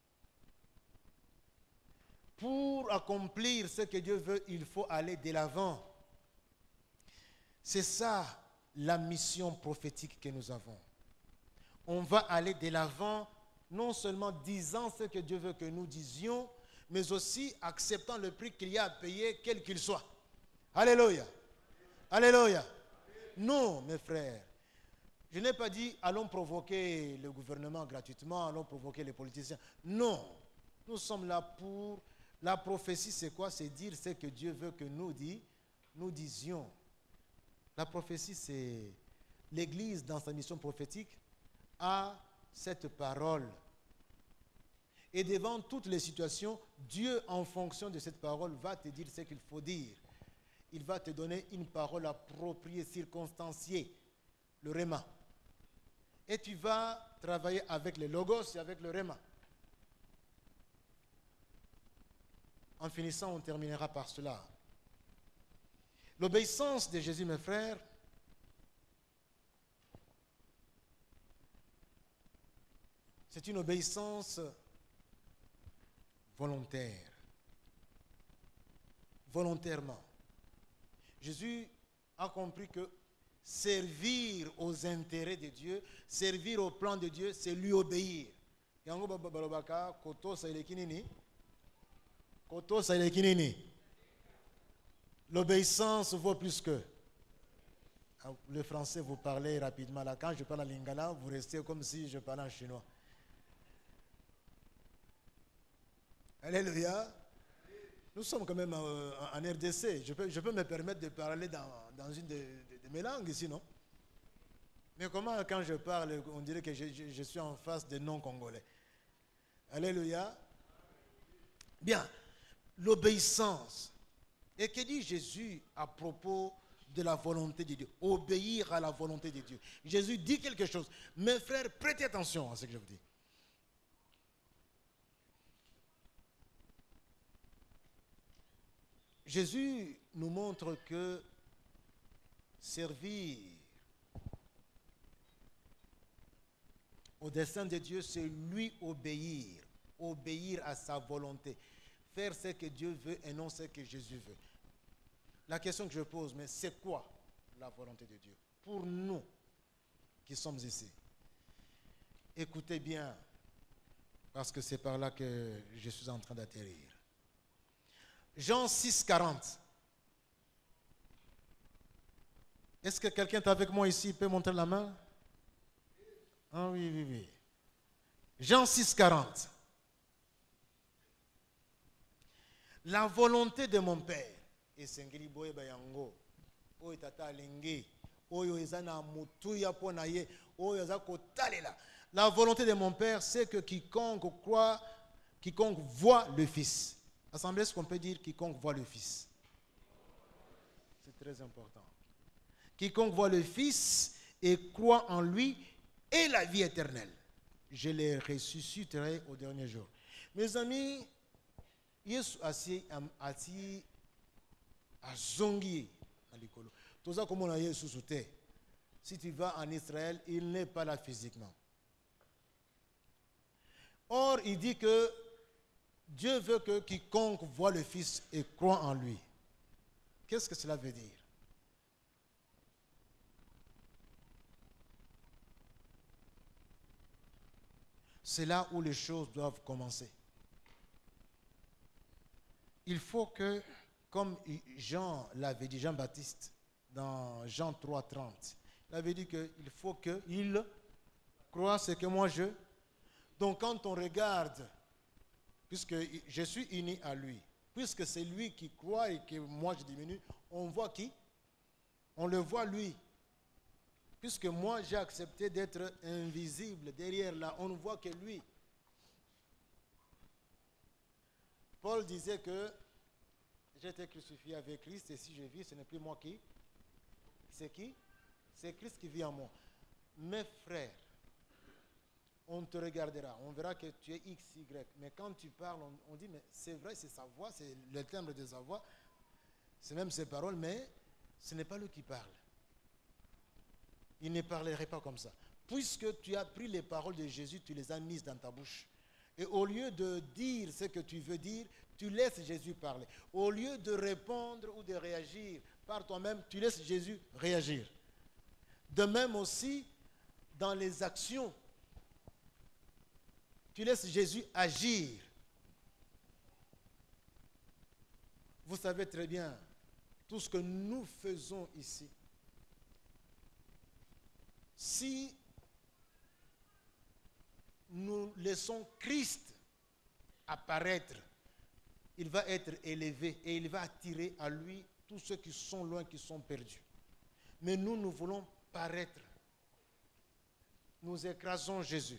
Pour accomplir ce que Dieu veut, il faut aller de l'avant. C'est ça la mission prophétique que nous avons. On va aller de l'avant, non seulement disant ce que Dieu veut que nous disions, mais aussi acceptant le prix qu'il y a à payer, quel qu'il soit. Alléluia. Alléluia. Non, mes frères, je n'ai pas dit allons provoquer le gouvernement gratuitement, allons provoquer les politiciens. Non, nous sommes là pour... La prophétie, c'est quoi? C'est dire ce que Dieu veut que nous disions. La prophétie, c'est l'Église dans sa mission prophétique a cette parole. Et devant toutes les situations, Dieu, en fonction de cette parole, va te dire ce qu'il faut dire. Il va te donner une parole appropriée, circonstanciée, le réma. Et tu vas travailler avec le logos et avec le réma. En finissant, on terminera par cela. L'obéissance de Jésus, mes frères, c'est une obéissance volontaire. Volontairement. Jésus a compris que servir aux intérêts de Dieu, servir au plan de Dieu, c'est lui obéir. L'obéissance vaut plus que. Le français, vous parlez rapidement. Là, quand je parle en lingala, vous restez comme si je parlais en chinois. Alléluia. Nous sommes quand même en RDC. Je peux me permettre de parler dans une de mes langues ici, non? Mais comment, quand je parle, on dirait que je suis en face des non-congolais? Alléluia. Bien. L'obéissance. Et que dit Jésus à propos de la volonté de Dieu? Obéir à la volonté de Dieu. Jésus dit quelque chose. Mes frères, prêtez attention à ce que je vous dis. Jésus nous montre que servir au dessein de Dieu, c'est lui obéir. Obéir à sa volonté. Faire ce que Dieu veut et non ce que Jésus veut. La question que je pose, mais c'est quoi la volonté de Dieu pour nous? qui sommes ici, écoutez bien, parce que c'est par là que je suis en train d'atterrir. Jean 6, 40. Est-ce que quelqu'un est avec moi ici, peut montrer la main? Ah oui, oui, oui. Jean 6, 40. La volonté de mon Père. Et sengeli boye bayango. Oyo tata alenge. Oyo ezana mutuya ponaye. Oyo ezako talela. La volonté de mon Père, c'est que quiconque croit, quiconque voit le Fils. Assemblée, est-ce qu'on peut dire quiconque voit le Fils? C'est très important. Quiconque voit le Fils et croit en lui ait la vie éternelle. Je les ressusciterai au dernier jour. Mes amis, Yesu ati azongi alikolo. Toza comme on a Yesu souté. Si tu vas en Israël, il n'est pas là physiquement. Or, il dit que Dieu veut que quiconque voit le Fils et croit en lui. Qu'est-ce que cela veut dire? C'est là où les choses doivent commencer. Il faut que, comme Jean l'avait dit, Jean-Baptiste, dans Jean 3, 30, il avait dit qu'il faut qu'il croie ce que moi je... Donc quand on regarde, puisque je suis uni à lui, puisque c'est lui qui croit et que moi je diminue, on voit qui? On le voit lui. Puisque moi j'ai accepté d'être invisible derrière là, on ne voit que lui. Paul disait que j'ai été crucifié avec Christ et si je vis, ce n'est plus moi qui. C'est qui? C'est Christ qui vit en moi. Mes frères, on te regardera, on verra que tu es X, Y. Mais quand tu parles, on dit, mais c'est vrai, c'est sa voix, c'est le timbre de sa voix, c'est même ses paroles, mais ce n'est pas lui qui parle. Il ne parlerait pas comme ça. Puisque tu as pris les paroles de Jésus, tu les as mises dans ta bouche. Et au lieu de dire ce que tu veux dire, tu laisses Jésus parler. Au lieu de répondre ou de réagir par toi-même, tu laisses Jésus réagir. De même aussi, dans les actions, tu laisses Jésus agir. Vous savez très bien, tout ce que nous faisons ici, si nous laissons Christ apparaître, il va être élevé et il va attirer à lui tous ceux qui sont loin, qui sont perdus. Mais nous voulons paraître. Nous écrasons Jésus.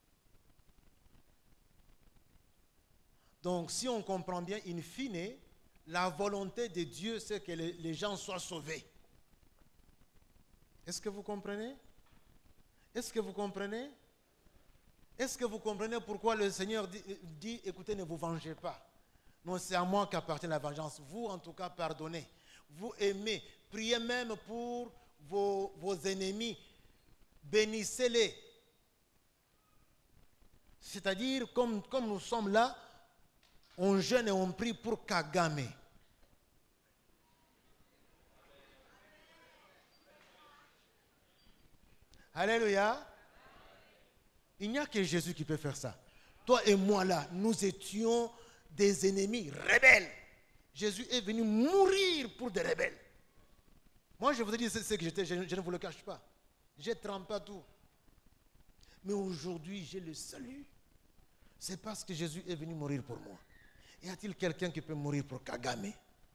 Donc, si on comprend bien, in fine, la volonté de Dieu, c'est que les gens soient sauvés. Est-ce que vous comprenez? Est-ce que vous comprenez? Est-ce que vous comprenez pourquoi le Seigneur dit, écoutez, ne vous vengez pas. Non, c'est à moi qu'appartient la vengeance. Vous, en tout cas, pardonnez. Vous aimez. Priez même pour vos ennemis. Bénissez-les. C'est-à-dire, comme nous sommes là, on jeûne et on prie pour Kagame. Alléluia. Il n'y a que Jésus qui peut faire ça. Toi et moi là, nous étions des ennemis rebelles. Jésus est venu mourir pour des rebelles. Moi je vous ai dit ce que j'étais, je ne vous le cache pas. J'ai trempé à tout. Mais aujourd'hui j'ai le salut. C'est parce que Jésus est venu mourir pour moi. Y a-t-il quelqu'un qui peut mourir pour Kagame?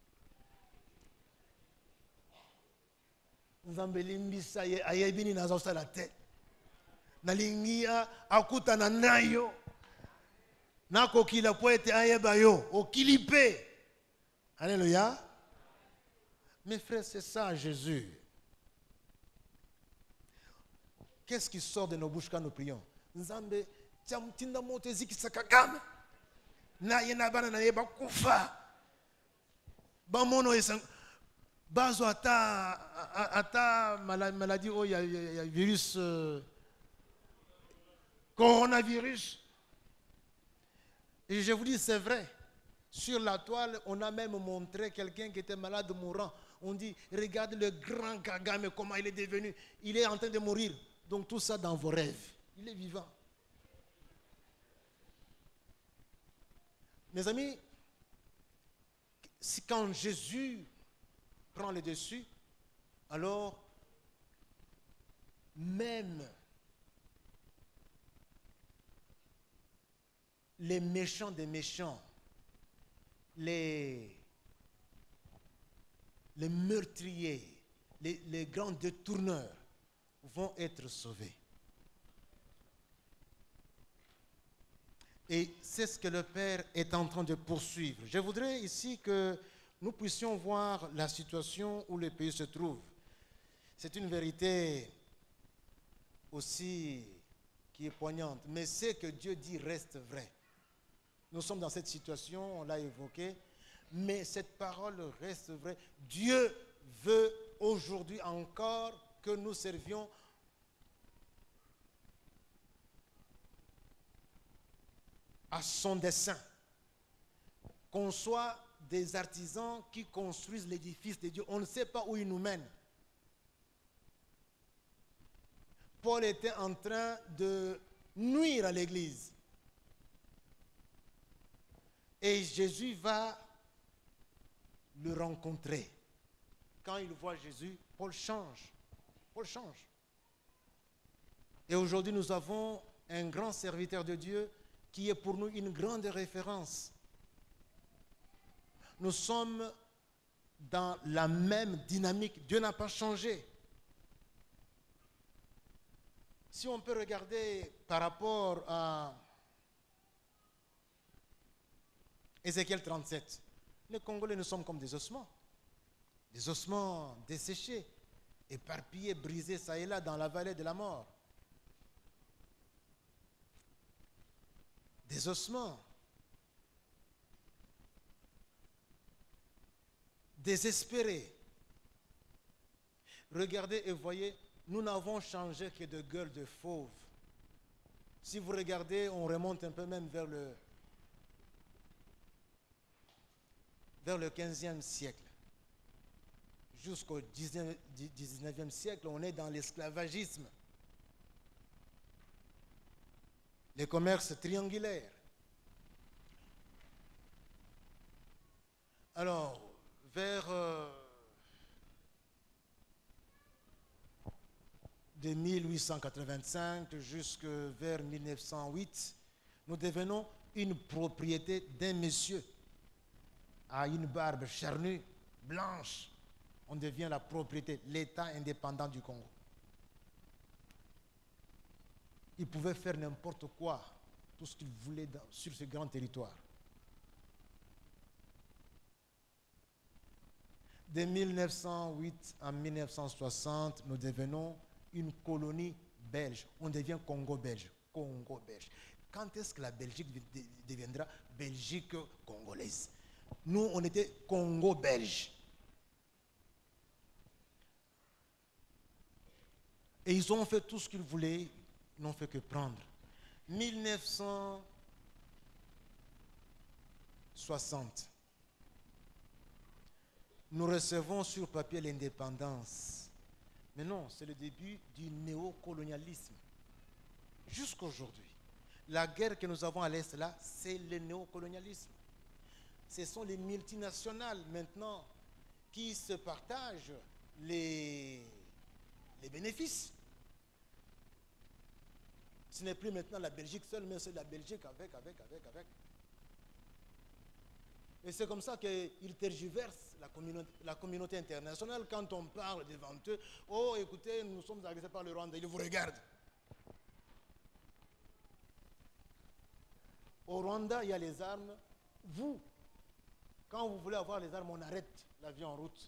Nzambelimbisa ye ayebini na zosa la tête. Nalingia akutana nayo. Nako kila poete ayeba yo okilipe. Alléluia. Mes frères, c'est ça Jésus. Qu'est-ce qui sort de nos bouches quand nous prions? Nzambe tiamtinda motezi kisakagame. Na yena bana na yeba kufa. Bamono esang bazo ata maladie oh il y a virus coronavirus. Et je vous dis c'est vrai. Sur la toile, on a même montré quelqu'un qui était malade mourant. On dit regarde le grand Kagame comment il est devenu, il est en train de mourir. Donc tout ça dans vos rêves. Il est vivant. Mes amis, si quand Jésus prend le dessus, alors même les méchants des méchants, les meurtriers, les grands détourneurs vont être sauvés. Et c'est ce que le Père est en train de poursuivre. Je voudrais ici que nous puissions voir la situation où le pays se trouve. C'est une vérité aussi qui est poignante, mais ce que Dieu dit reste vrai. Nous sommes dans cette situation, on l'a évoqué, mais cette parole reste vraie. Dieu veut aujourd'hui encore que nous servions à son dessein, qu'on soit des artisans qui construisent l'édifice de Dieu. On ne sait pas où il nous mène. Paul était en train de nuire à l'Église. Et Jésus va le rencontrer. Quand il voit Jésus, Paul change. Paul change. Et aujourd'hui, nous avons un grand serviteur de Dieu qui est pour nous une grande référence. Nous sommes dans la même dynamique. Dieu n'a pas changé. Si on peut regarder par rapport à Ézéchiel 37, les Congolais, nous sommes comme des ossements desséchés, éparpillés, brisés ça et là dans la vallée de la mort. Des ossements, désespérés. Regardez et voyez, nous n'avons changé que de gueule de fauve. Si vous regardez, on remonte un peu même vers le 15e siècle. Jusqu'au 19e siècle, on est dans l'esclavagisme. Les commerces triangulaires. Alors, vers de 1885 jusqu'à vers 1908, nous devenons une propriété d'un monsieur à une barbe charnue, blanche. On devient la propriété, l'État indépendant du Congo. Il pouvait faire n'importe quoi, tout ce qu'il voulait sur ce grand territoire. De 1908 à 1960, nous devenons une colonie belge. On devient Congo belge. Congo belge. Quand est-ce que la Belgique deviendra Belgique congolaise? Nous, on était Congo belge. Et ils ont fait tout ce qu'ils voulaient, ils n'ont fait que prendre. 1960, nous recevons sur papier l'indépendance. Mais non, c'est le début du néocolonialisme. Jusqu'aujourd'hui, la guerre que nous avons à l'Est là, c'est le néocolonialisme. Ce sont les multinationales maintenant qui se partagent les bénéfices. Ce n'est plus maintenant la Belgique seule, mais c'est la Belgique avec. Et c'est comme ça qu'ils tergiversent la communauté internationale quand on parle devant eux. Oh, écoutez, nous sommes agressés par le Rwanda. Ils vous regardent. Au Rwanda, il y a les armes. Vous, quand vous voulez avoir les armes, on arrête l'avion en route.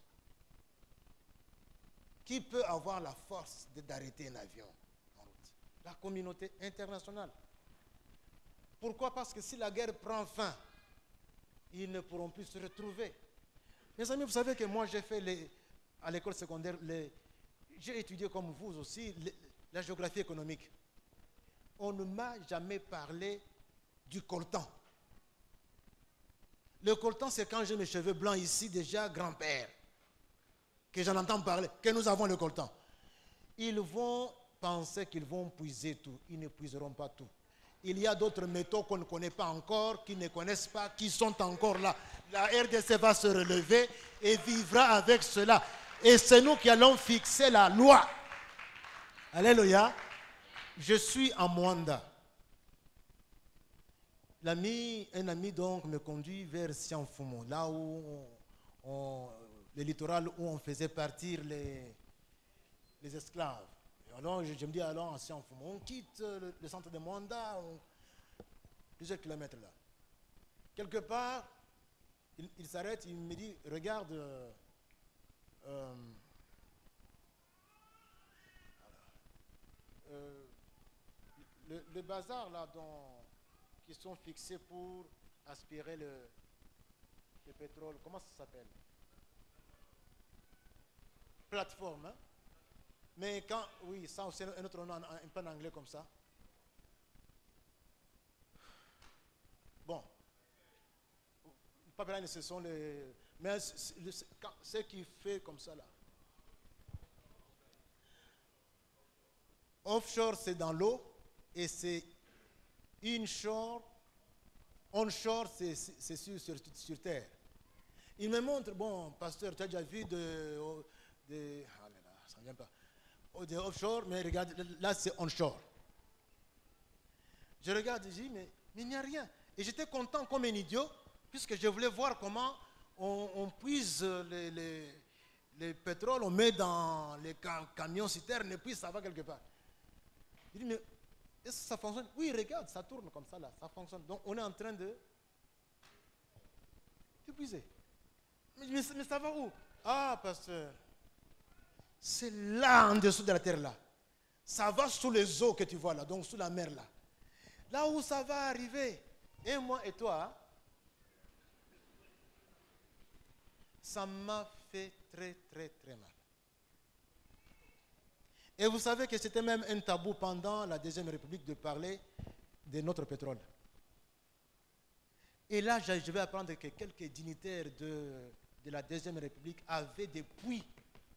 Qui peut avoir la force d'arrêter un avion en route? La communauté internationale. Pourquoi? Parce que si la guerre prend fin, ils ne pourront plus se retrouver. Mes amis, vous savez que moi j'ai fait à l'école secondaire, j'ai étudié comme vous aussi la géographie économique. On ne m'a jamais parlé du coltan. Le coltan, c'est quand j'ai mes cheveux blancs ici, déjà grand-père, que j'en entends parler, que nous avons le coltan. Ils vont penser qu'ils vont puiser tout. Ils ne puiseront pas tout. Il y a d'autres métaux qu'on ne connaît pas encore, qui ne connaissent pas, qui sont encore là. La RDC va se relever et vivra avec cela. Et c'est nous qui allons fixer la loi. Alléluia. Je suis à Mwanda. Un ami donc me conduit vers Sianfumo, là où le littoral où on faisait partir les esclaves. Alors je me dis, allons à Sianfumo. On quitte le centre de Mwanda, plusieurs kilomètres là. Quelque part, il s'arrête, il me dit, regarde, le bazar là qui sont fixés pour aspirer le pétrole, comment ça s'appelle? Plateforme, hein? Mais quand, oui, ça c'est un autre nom un peu en anglais comme ça. Bon, pas ce sont les, mais ce qui fait comme ça là. Offshore c'est dans l'eau et c'est onshore c'est sur terre. Il me montre, bon, pasteur, tu as déjà vu ah là là, ça ne vient pas. De offshore, mais regarde, là c'est onshore. Je regarde, je dis, mais il n'y a rien. Et j'étais content comme un idiot, puisque je voulais voir comment on puise les pétroles, on met dans les camions citernes, et puis ça va quelque part. Je dis, mais est-ce que ça fonctionne? Oui, regarde, ça tourne comme ça là, ça fonctionne. Donc on est en train de puiser. Mais ça va où? Ah, pasteur. C'est là en dessous de la terre là. Ça va sous les eaux que tu vois là, donc sous la mer là. Là où ça va arriver. Et moi et toi, ça m'a fait très très très mal. Et vous savez que c'était même un tabou pendant la Deuxième République de parler de notre pétrole. Et là, je vais apprendre que quelques dignitaires de la Deuxième République avaient des puits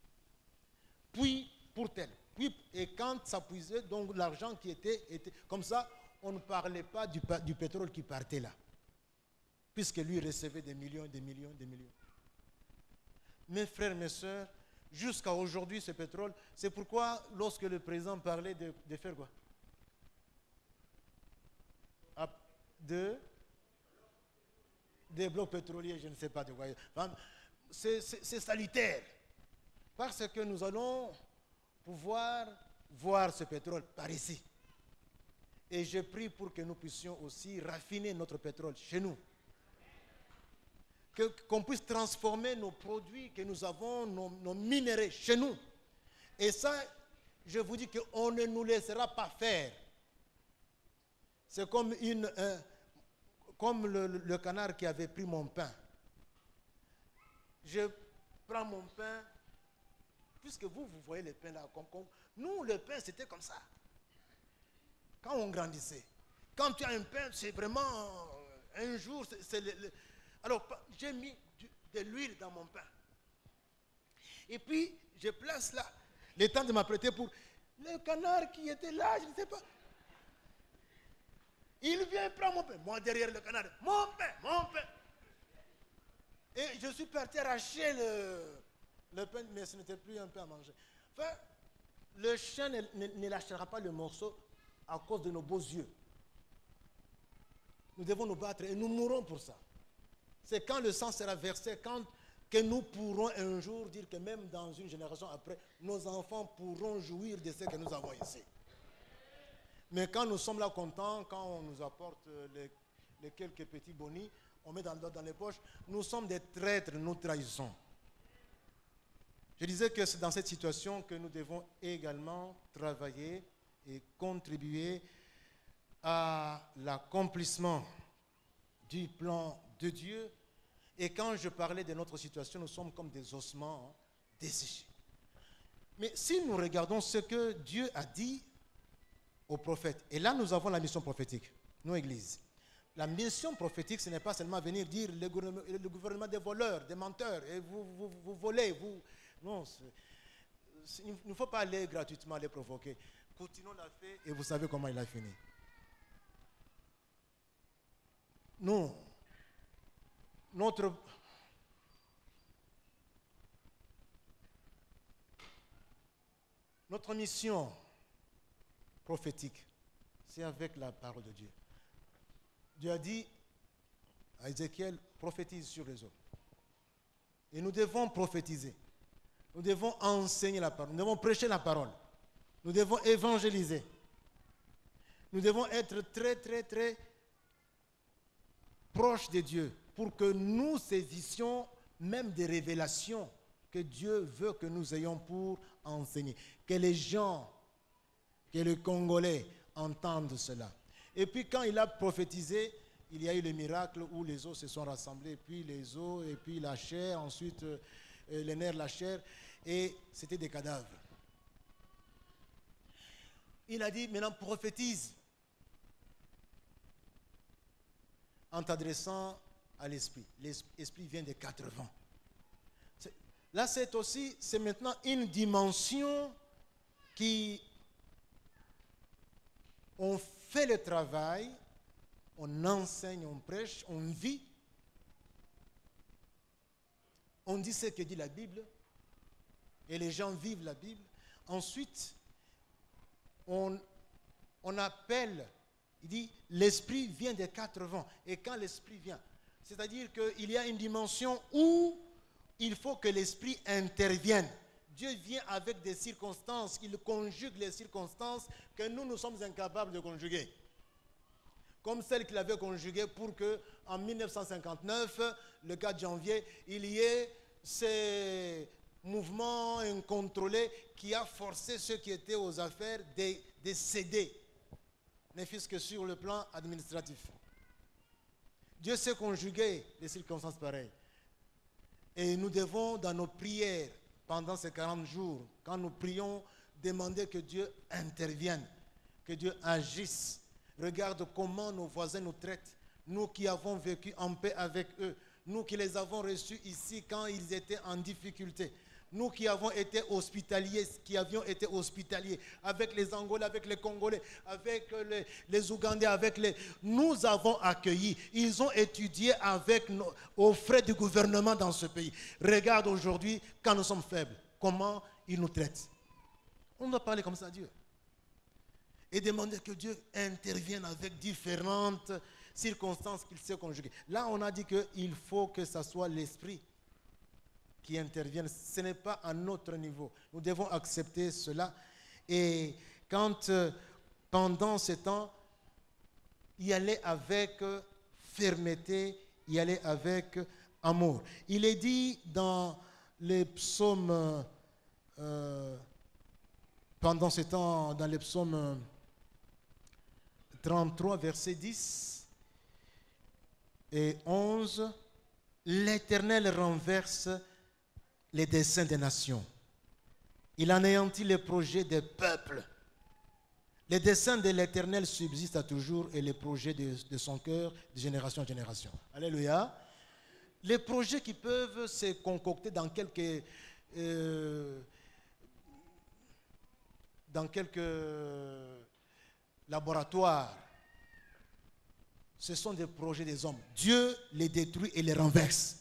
pour tel. Et quand ça puisait, donc l'argent qui était comme ça, on ne parlait pas du pétrole qui partait là. Puisque lui recevait des millions, des millions, des millions. Mes frères, mes soeurs, jusqu'à aujourd'hui, ce pétrole, c'est pourquoi lorsque le président parlait de faire quoi? Des blocs pétroliers, je ne sais pas de quoi. Enfin, c'est salutaire. Parce que nous allons pouvoir voir ce pétrole par ici. Et je prie pour que nous puissions aussi raffiner notre pétrole chez nous. Qu'on puisse transformer nos produits que nous avons, nos minéraux chez nous. Et ça, je vous dis qu'on ne nous laissera pas faire. C'est comme le canard qui avait pris mon pain. Je prends mon pain, puisque vous voyez le pain là. Nous, le pain, c'était comme ça. Quand on grandissait. Quand tu as un pain, c'est vraiment un jour, alors, j'ai mis de l'huile dans mon pain. Et puis, je place là, le temps de m'apprêter pour le canard qui était là, je ne sais pas. Il vient prendre mon pain. Moi, derrière le canard, mon pain. Et je suis parti arracher le pain, mais ce n'était plus un pain à manger. Enfin, le chien ne lâchera pas le morceau à cause de nos beaux yeux. Nous devons nous battre et nous mourrons pour ça. C'est quand le sang sera versé, que nous pourrons un jour dire que même dans une génération après, nos enfants pourront jouir de ce que nous avons ici. Mais quand nous sommes là contents, quand on nous apporte les quelques petits bonis, on met dans les poches, nous sommes des traîtres, nous trahissons. Je disais que c'est dans cette situation que nous devons également travailler et contribuer à l'accomplissement du plan de Dieu. Et quand je parlais de notre situation, nous sommes comme des ossements desséchés. Mais si nous regardons ce que Dieu a dit aux prophètes, et là nous avons la mission prophétique, nous églises. La mission prophétique, ce n'est pas seulement venir dire le gouvernement des voleurs, des menteurs, et vous volez, vous... Non, il ne faut pas aller gratuitement les provoquer. Coutinho l'a fait et vous savez comment il a fini. Nous, notre mission prophétique, c'est avec la parole de Dieu. Dieu a dit à Ézéchiel, prophétise sur les eaux. Et nous devons prophétiser. Nous devons enseigner la parole. Nous devons prêcher la parole. Nous devons évangéliser. Nous devons être très, très, très proches de Dieu pour que nous saisissions même des révélations que Dieu veut que nous ayons pour enseigner. Que les gens, que les Congolais entendent cela. Et puis quand il a prophétisé, il y a eu le miracle où les os se sont rassemblés, puis les os, et puis la chair, ensuite les nerfs, la chair, et c'était des cadavres. Il a dit, maintenant prophétise, en t'adressant à l'esprit. L'esprit vient des 4 vents. Là, c'est maintenant une dimension qui, on fait le travail, on enseigne, on prêche, on vit, on dit ce que dit la Bible, et les gens vivent la Bible. Ensuite, on appelle, il dit, l'esprit vient des 4 vents. Et quand l'esprit vient, c'est-à-dire qu'il y a une dimension où il faut que l'esprit intervienne. Dieu vient avec des circonstances, il conjugue les circonstances que nous sommes incapables de conjuguer. Comme celle qu'il avait conjuguée pour qu'en 1959, le 4 janvier, il y ait ces mouvements incontrôlés qui a forcé ceux qui étaient aux affaires de céder, ne fût-ce que sur le plan administratif. Dieu sait conjuguer les circonstances pareilles. Et nous devons, dans nos prières, pendant ces 40 jours, quand nous prions, demander que Dieu intervienne, que Dieu agisse. Regarde comment nos voisins nous traitent. Nous qui avons vécu en paix avec eux. Nous qui les avons reçus ici quand ils étaient en difficulté. Nous qui avons été hospitaliers, qui avions été hospitaliers avec les Angolais, avec les Congolais, avec les Ougandais, nous avons accueilli. Ils ont étudié aux frais du gouvernement dans ce pays. Regarde aujourd'hui, quand nous sommes faibles, comment ils nous traitent. On doit parler comme ça à Dieu. Et demander que Dieu intervienne avec différentes circonstances qu'il sait conjuguer. Là, on a dit qu'il faut que ce soit l'esprit qui intervienne. Ce n'est pas à notre niveau. Nous devons accepter cela. Et quand, pendant ce temps, y aller avec fermeté, y aller avec amour. Il est dit dans les psaumes, pendant ce temps, dans les psaumes 33, verset 10 et 11, l'Éternel renverse les desseins des nations. Il anéantit les projets des peuples. Les desseins de l'Éternel subsistent à toujours et les projets de son cœur de génération en génération. Alléluia. Les projets qui peuvent se concocter dans quelques laboratoires, ce sont des projets des hommes. Dieu les détruit et les renverse.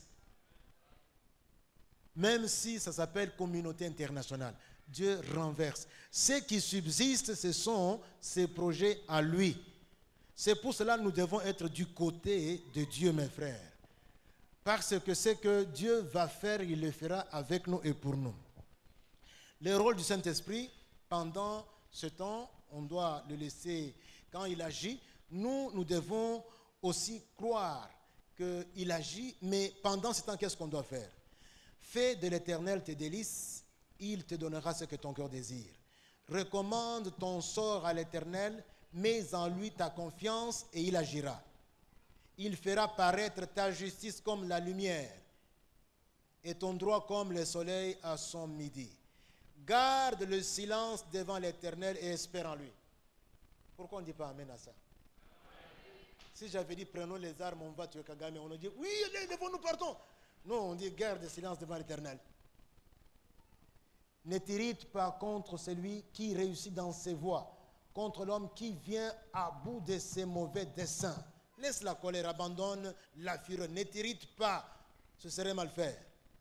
Même si ça s'appelle communauté internationale, Dieu renverse. Ce qui subsiste, ce sont ces projets à lui. C'est pour cela que nous devons être du côté de Dieu, mes frères. Parce que ce que Dieu va faire, il le fera avec nous et pour nous. Le rôle du Saint-Esprit, pendant ce temps, on doit le laisser, quand il agit, nous devons aussi croire qu'il agit, mais pendant ce temps, qu'est-ce qu'on doit faire? Fais de l'Éternel tes délices, il te donnera ce que ton cœur désire. Recommande ton sort à l'Éternel, mets en lui ta confiance et il agira. Il fera paraître ta justice comme la lumière et ton droit comme le soleil à son midi. Garde le silence devant l'Éternel et espère en lui. Pourquoi on ne dit pas amen à ça? Si j'avais dit prenons les armes, on va tuer Kagame, on a dit oui, lèvons-nous, partons. Non, on dit garde le silence devant l'Éternel. Ne t'irrite pas contre celui qui réussit dans ses voies, contre l'homme qui vient à bout de ses mauvais desseins. Laisse la colère, abandonne la fureur. Ne t'irrite pas, ce serait mal faire.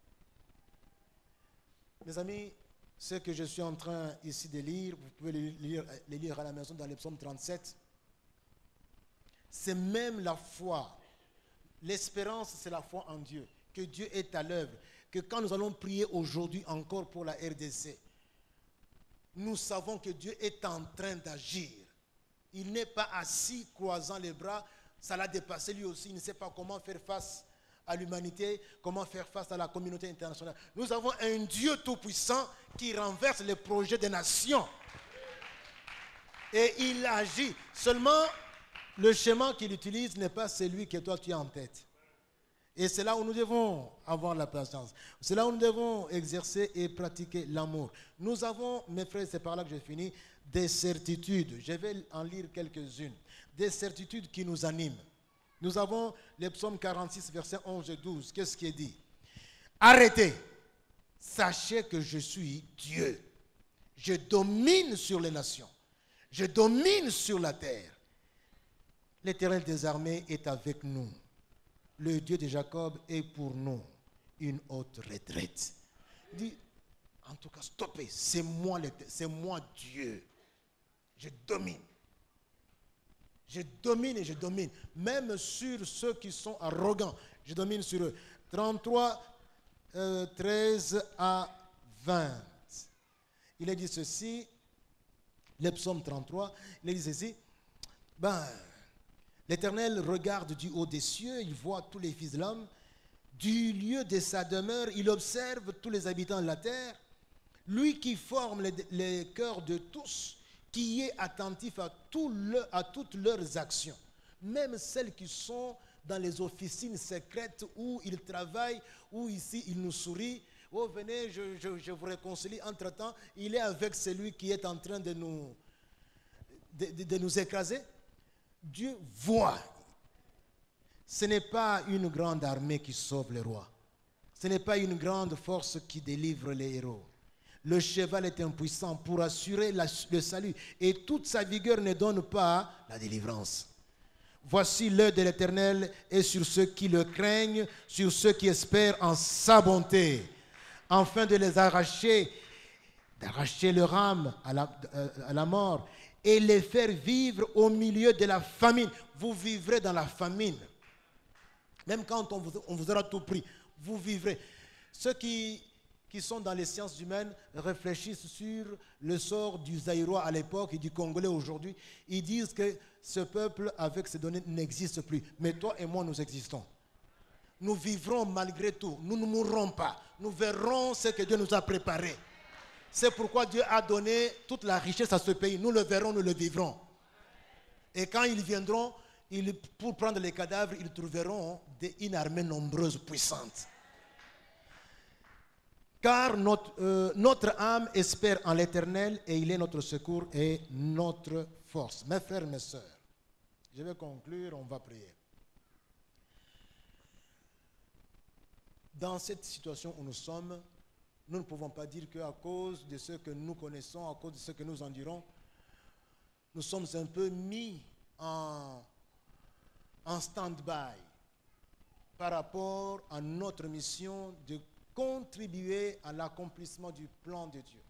Mes amis, ce que je suis en train ici de lire, vous pouvez les lire à la maison dans le psaume 37. C'est même la foi. L'espérance, c'est la foi en Dieu, que Dieu est à l'œuvre, que quand nous allons prier aujourd'hui encore pour la RDC, nous savons que Dieu est en train d'agir. Il n'est pas assis croisant les bras, ça l'a dépassé lui aussi, il ne sait pas comment faire face à l'humanité, comment faire face à la communauté internationale. Nous avons un Dieu tout-puissant qui renverse les projets des nations. Et il agit. Seulement, le schéma qu'il utilise n'est pas celui que toi tu as en tête. Et c'est là où nous devons avoir la patience. C'est là où nous devons exercer et pratiquer l'amour. Nous avons, mes frères, c'est par là que je finis, des certitudes. Je vais en lire quelques-unes. Des certitudes qui nous animent. Nous avons le psaume 46, versets 11 et 12. Qu'est-ce qui est dit? Arrêtez. Sachez que je suis Dieu. Je domine sur les nations. Je domine sur la terre. L'Éternel des armées est avec nous. Le Dieu de Jacob est pour nous une haute retraite. Il dit, en tout cas, stoppez. C'est moi Dieu. Je domine. Je domine et je domine. Même sur ceux qui sont arrogants. Je domine sur eux. 33, 13 à 20. Il a dit ceci. Le psaume 33. Il a dit ceci. L'Éternel regarde du haut des cieux. Il voit tous les fils de l'homme. Du lieu de sa demeure, il observe tous les habitants de la terre. Lui qui forme les cœurs de tous, qui est attentif à toutes leurs actions, même celles qui sont dans les officines secrètes où ils travaillent, où ici ils nous sourient. Oh, venez, je vous réconcilie. Entre-temps, il est avec celui qui est en train de nous écraser. Dieu voit. Ce n'est pas une grande armée qui sauve les rois. Ce n'est pas une grande force qui délivre les héros. Le cheval est impuissant pour assurer le salut et toute sa vigueur ne donne pas la délivrance. Voici l'œil de l'Éternel est sur ceux qui le craignent, sur ceux qui espèrent en sa bonté, afin de les arracher, d'arracher leur âme à la mort et les faire vivre au milieu de la famine. Vous vivrez dans la famine. Même quand on vous aura tout pris, vous vivrez. Ceux qui sont dans les sciences humaines réfléchissent sur le sort du Zaïrois à l'époque et du Congolais aujourd'hui. Ils disent que ce peuple avec ces données n'existe plus. Mais toi et moi, nous existons. Nous vivrons malgré tout. Nous ne mourrons pas. Nous verrons ce que Dieu nous a préparé. C'est pourquoi Dieu a donné toute la richesse à ce pays. Nous le verrons, nous le vivrons. Et quand ils viendront, pour prendre les cadavres, ils trouveront une armée nombreuse, puissante. Car notre âme espère en l'Éternel et il est notre secours et notre force. Mes frères, mes sœurs, je vais conclure, on va prier. Dans cette situation où nous sommes, nous ne pouvons pas dire qu'à cause de ce que nous connaissons, à cause de ce que nous endurons, nous sommes un peu mis en stand-by par rapport à notre mission de contribuer à l'accomplissement du plan de Dieu.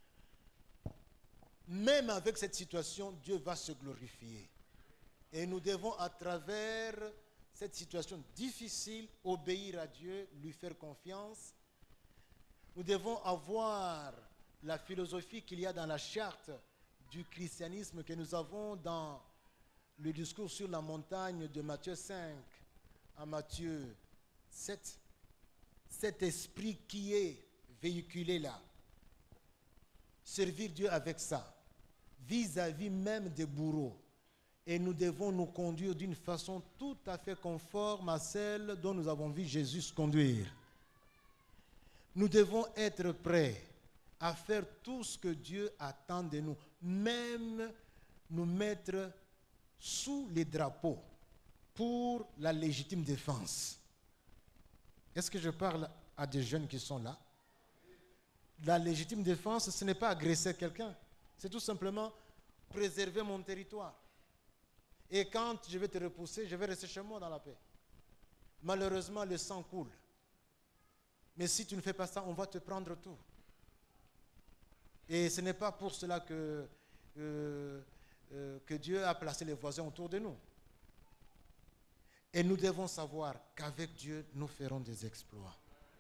Même avec cette situation, Dieu va se glorifier. Et nous devons, à travers cette situation difficile, obéir à Dieu, lui faire confiance. Nous devons avoir la philosophie qu'il y a dans la charte du christianisme que nous avons dans le discours sur la montagne de Matthieu 5 à Matthieu 7. Cet esprit qui est véhiculé là, servir Dieu avec ça, vis-à-vis même des bourreaux. Et nous devons nous conduire d'une façon tout à fait conforme à celle dont nous avons vu Jésus se conduire. Nous devons être prêts à faire tout ce que Dieu attend de nous, même nous mettre sous les drapeaux pour la légitime défense. Est-ce que je parle à des jeunes qui sont là? la légitime défense, ce n'est pas agresser quelqu'un. C'est tout simplement préserver mon territoire. Et quand je vais te repousser, je vais rester chez moi dans la paix. Malheureusement, le sang coule. Mais si tu ne fais pas ça, on va te prendre tout. Et ce n'est pas pour cela que Dieu a placé les voisins autour de nous. Et nous devons savoir qu'avec Dieu, nous ferons des exploits.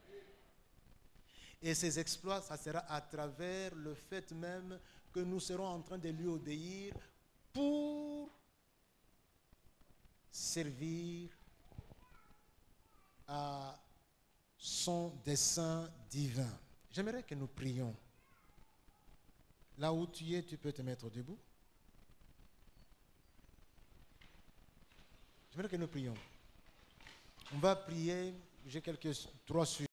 Et ces exploits, ça sera à travers le fait même que nous serons en train de lui obéir pour servir à son dessein divin. J'aimerais que nous prions. Là où tu es, tu peux te mettre debout. J'aimerais que nous prions. On va prier, j'ai trois sujets.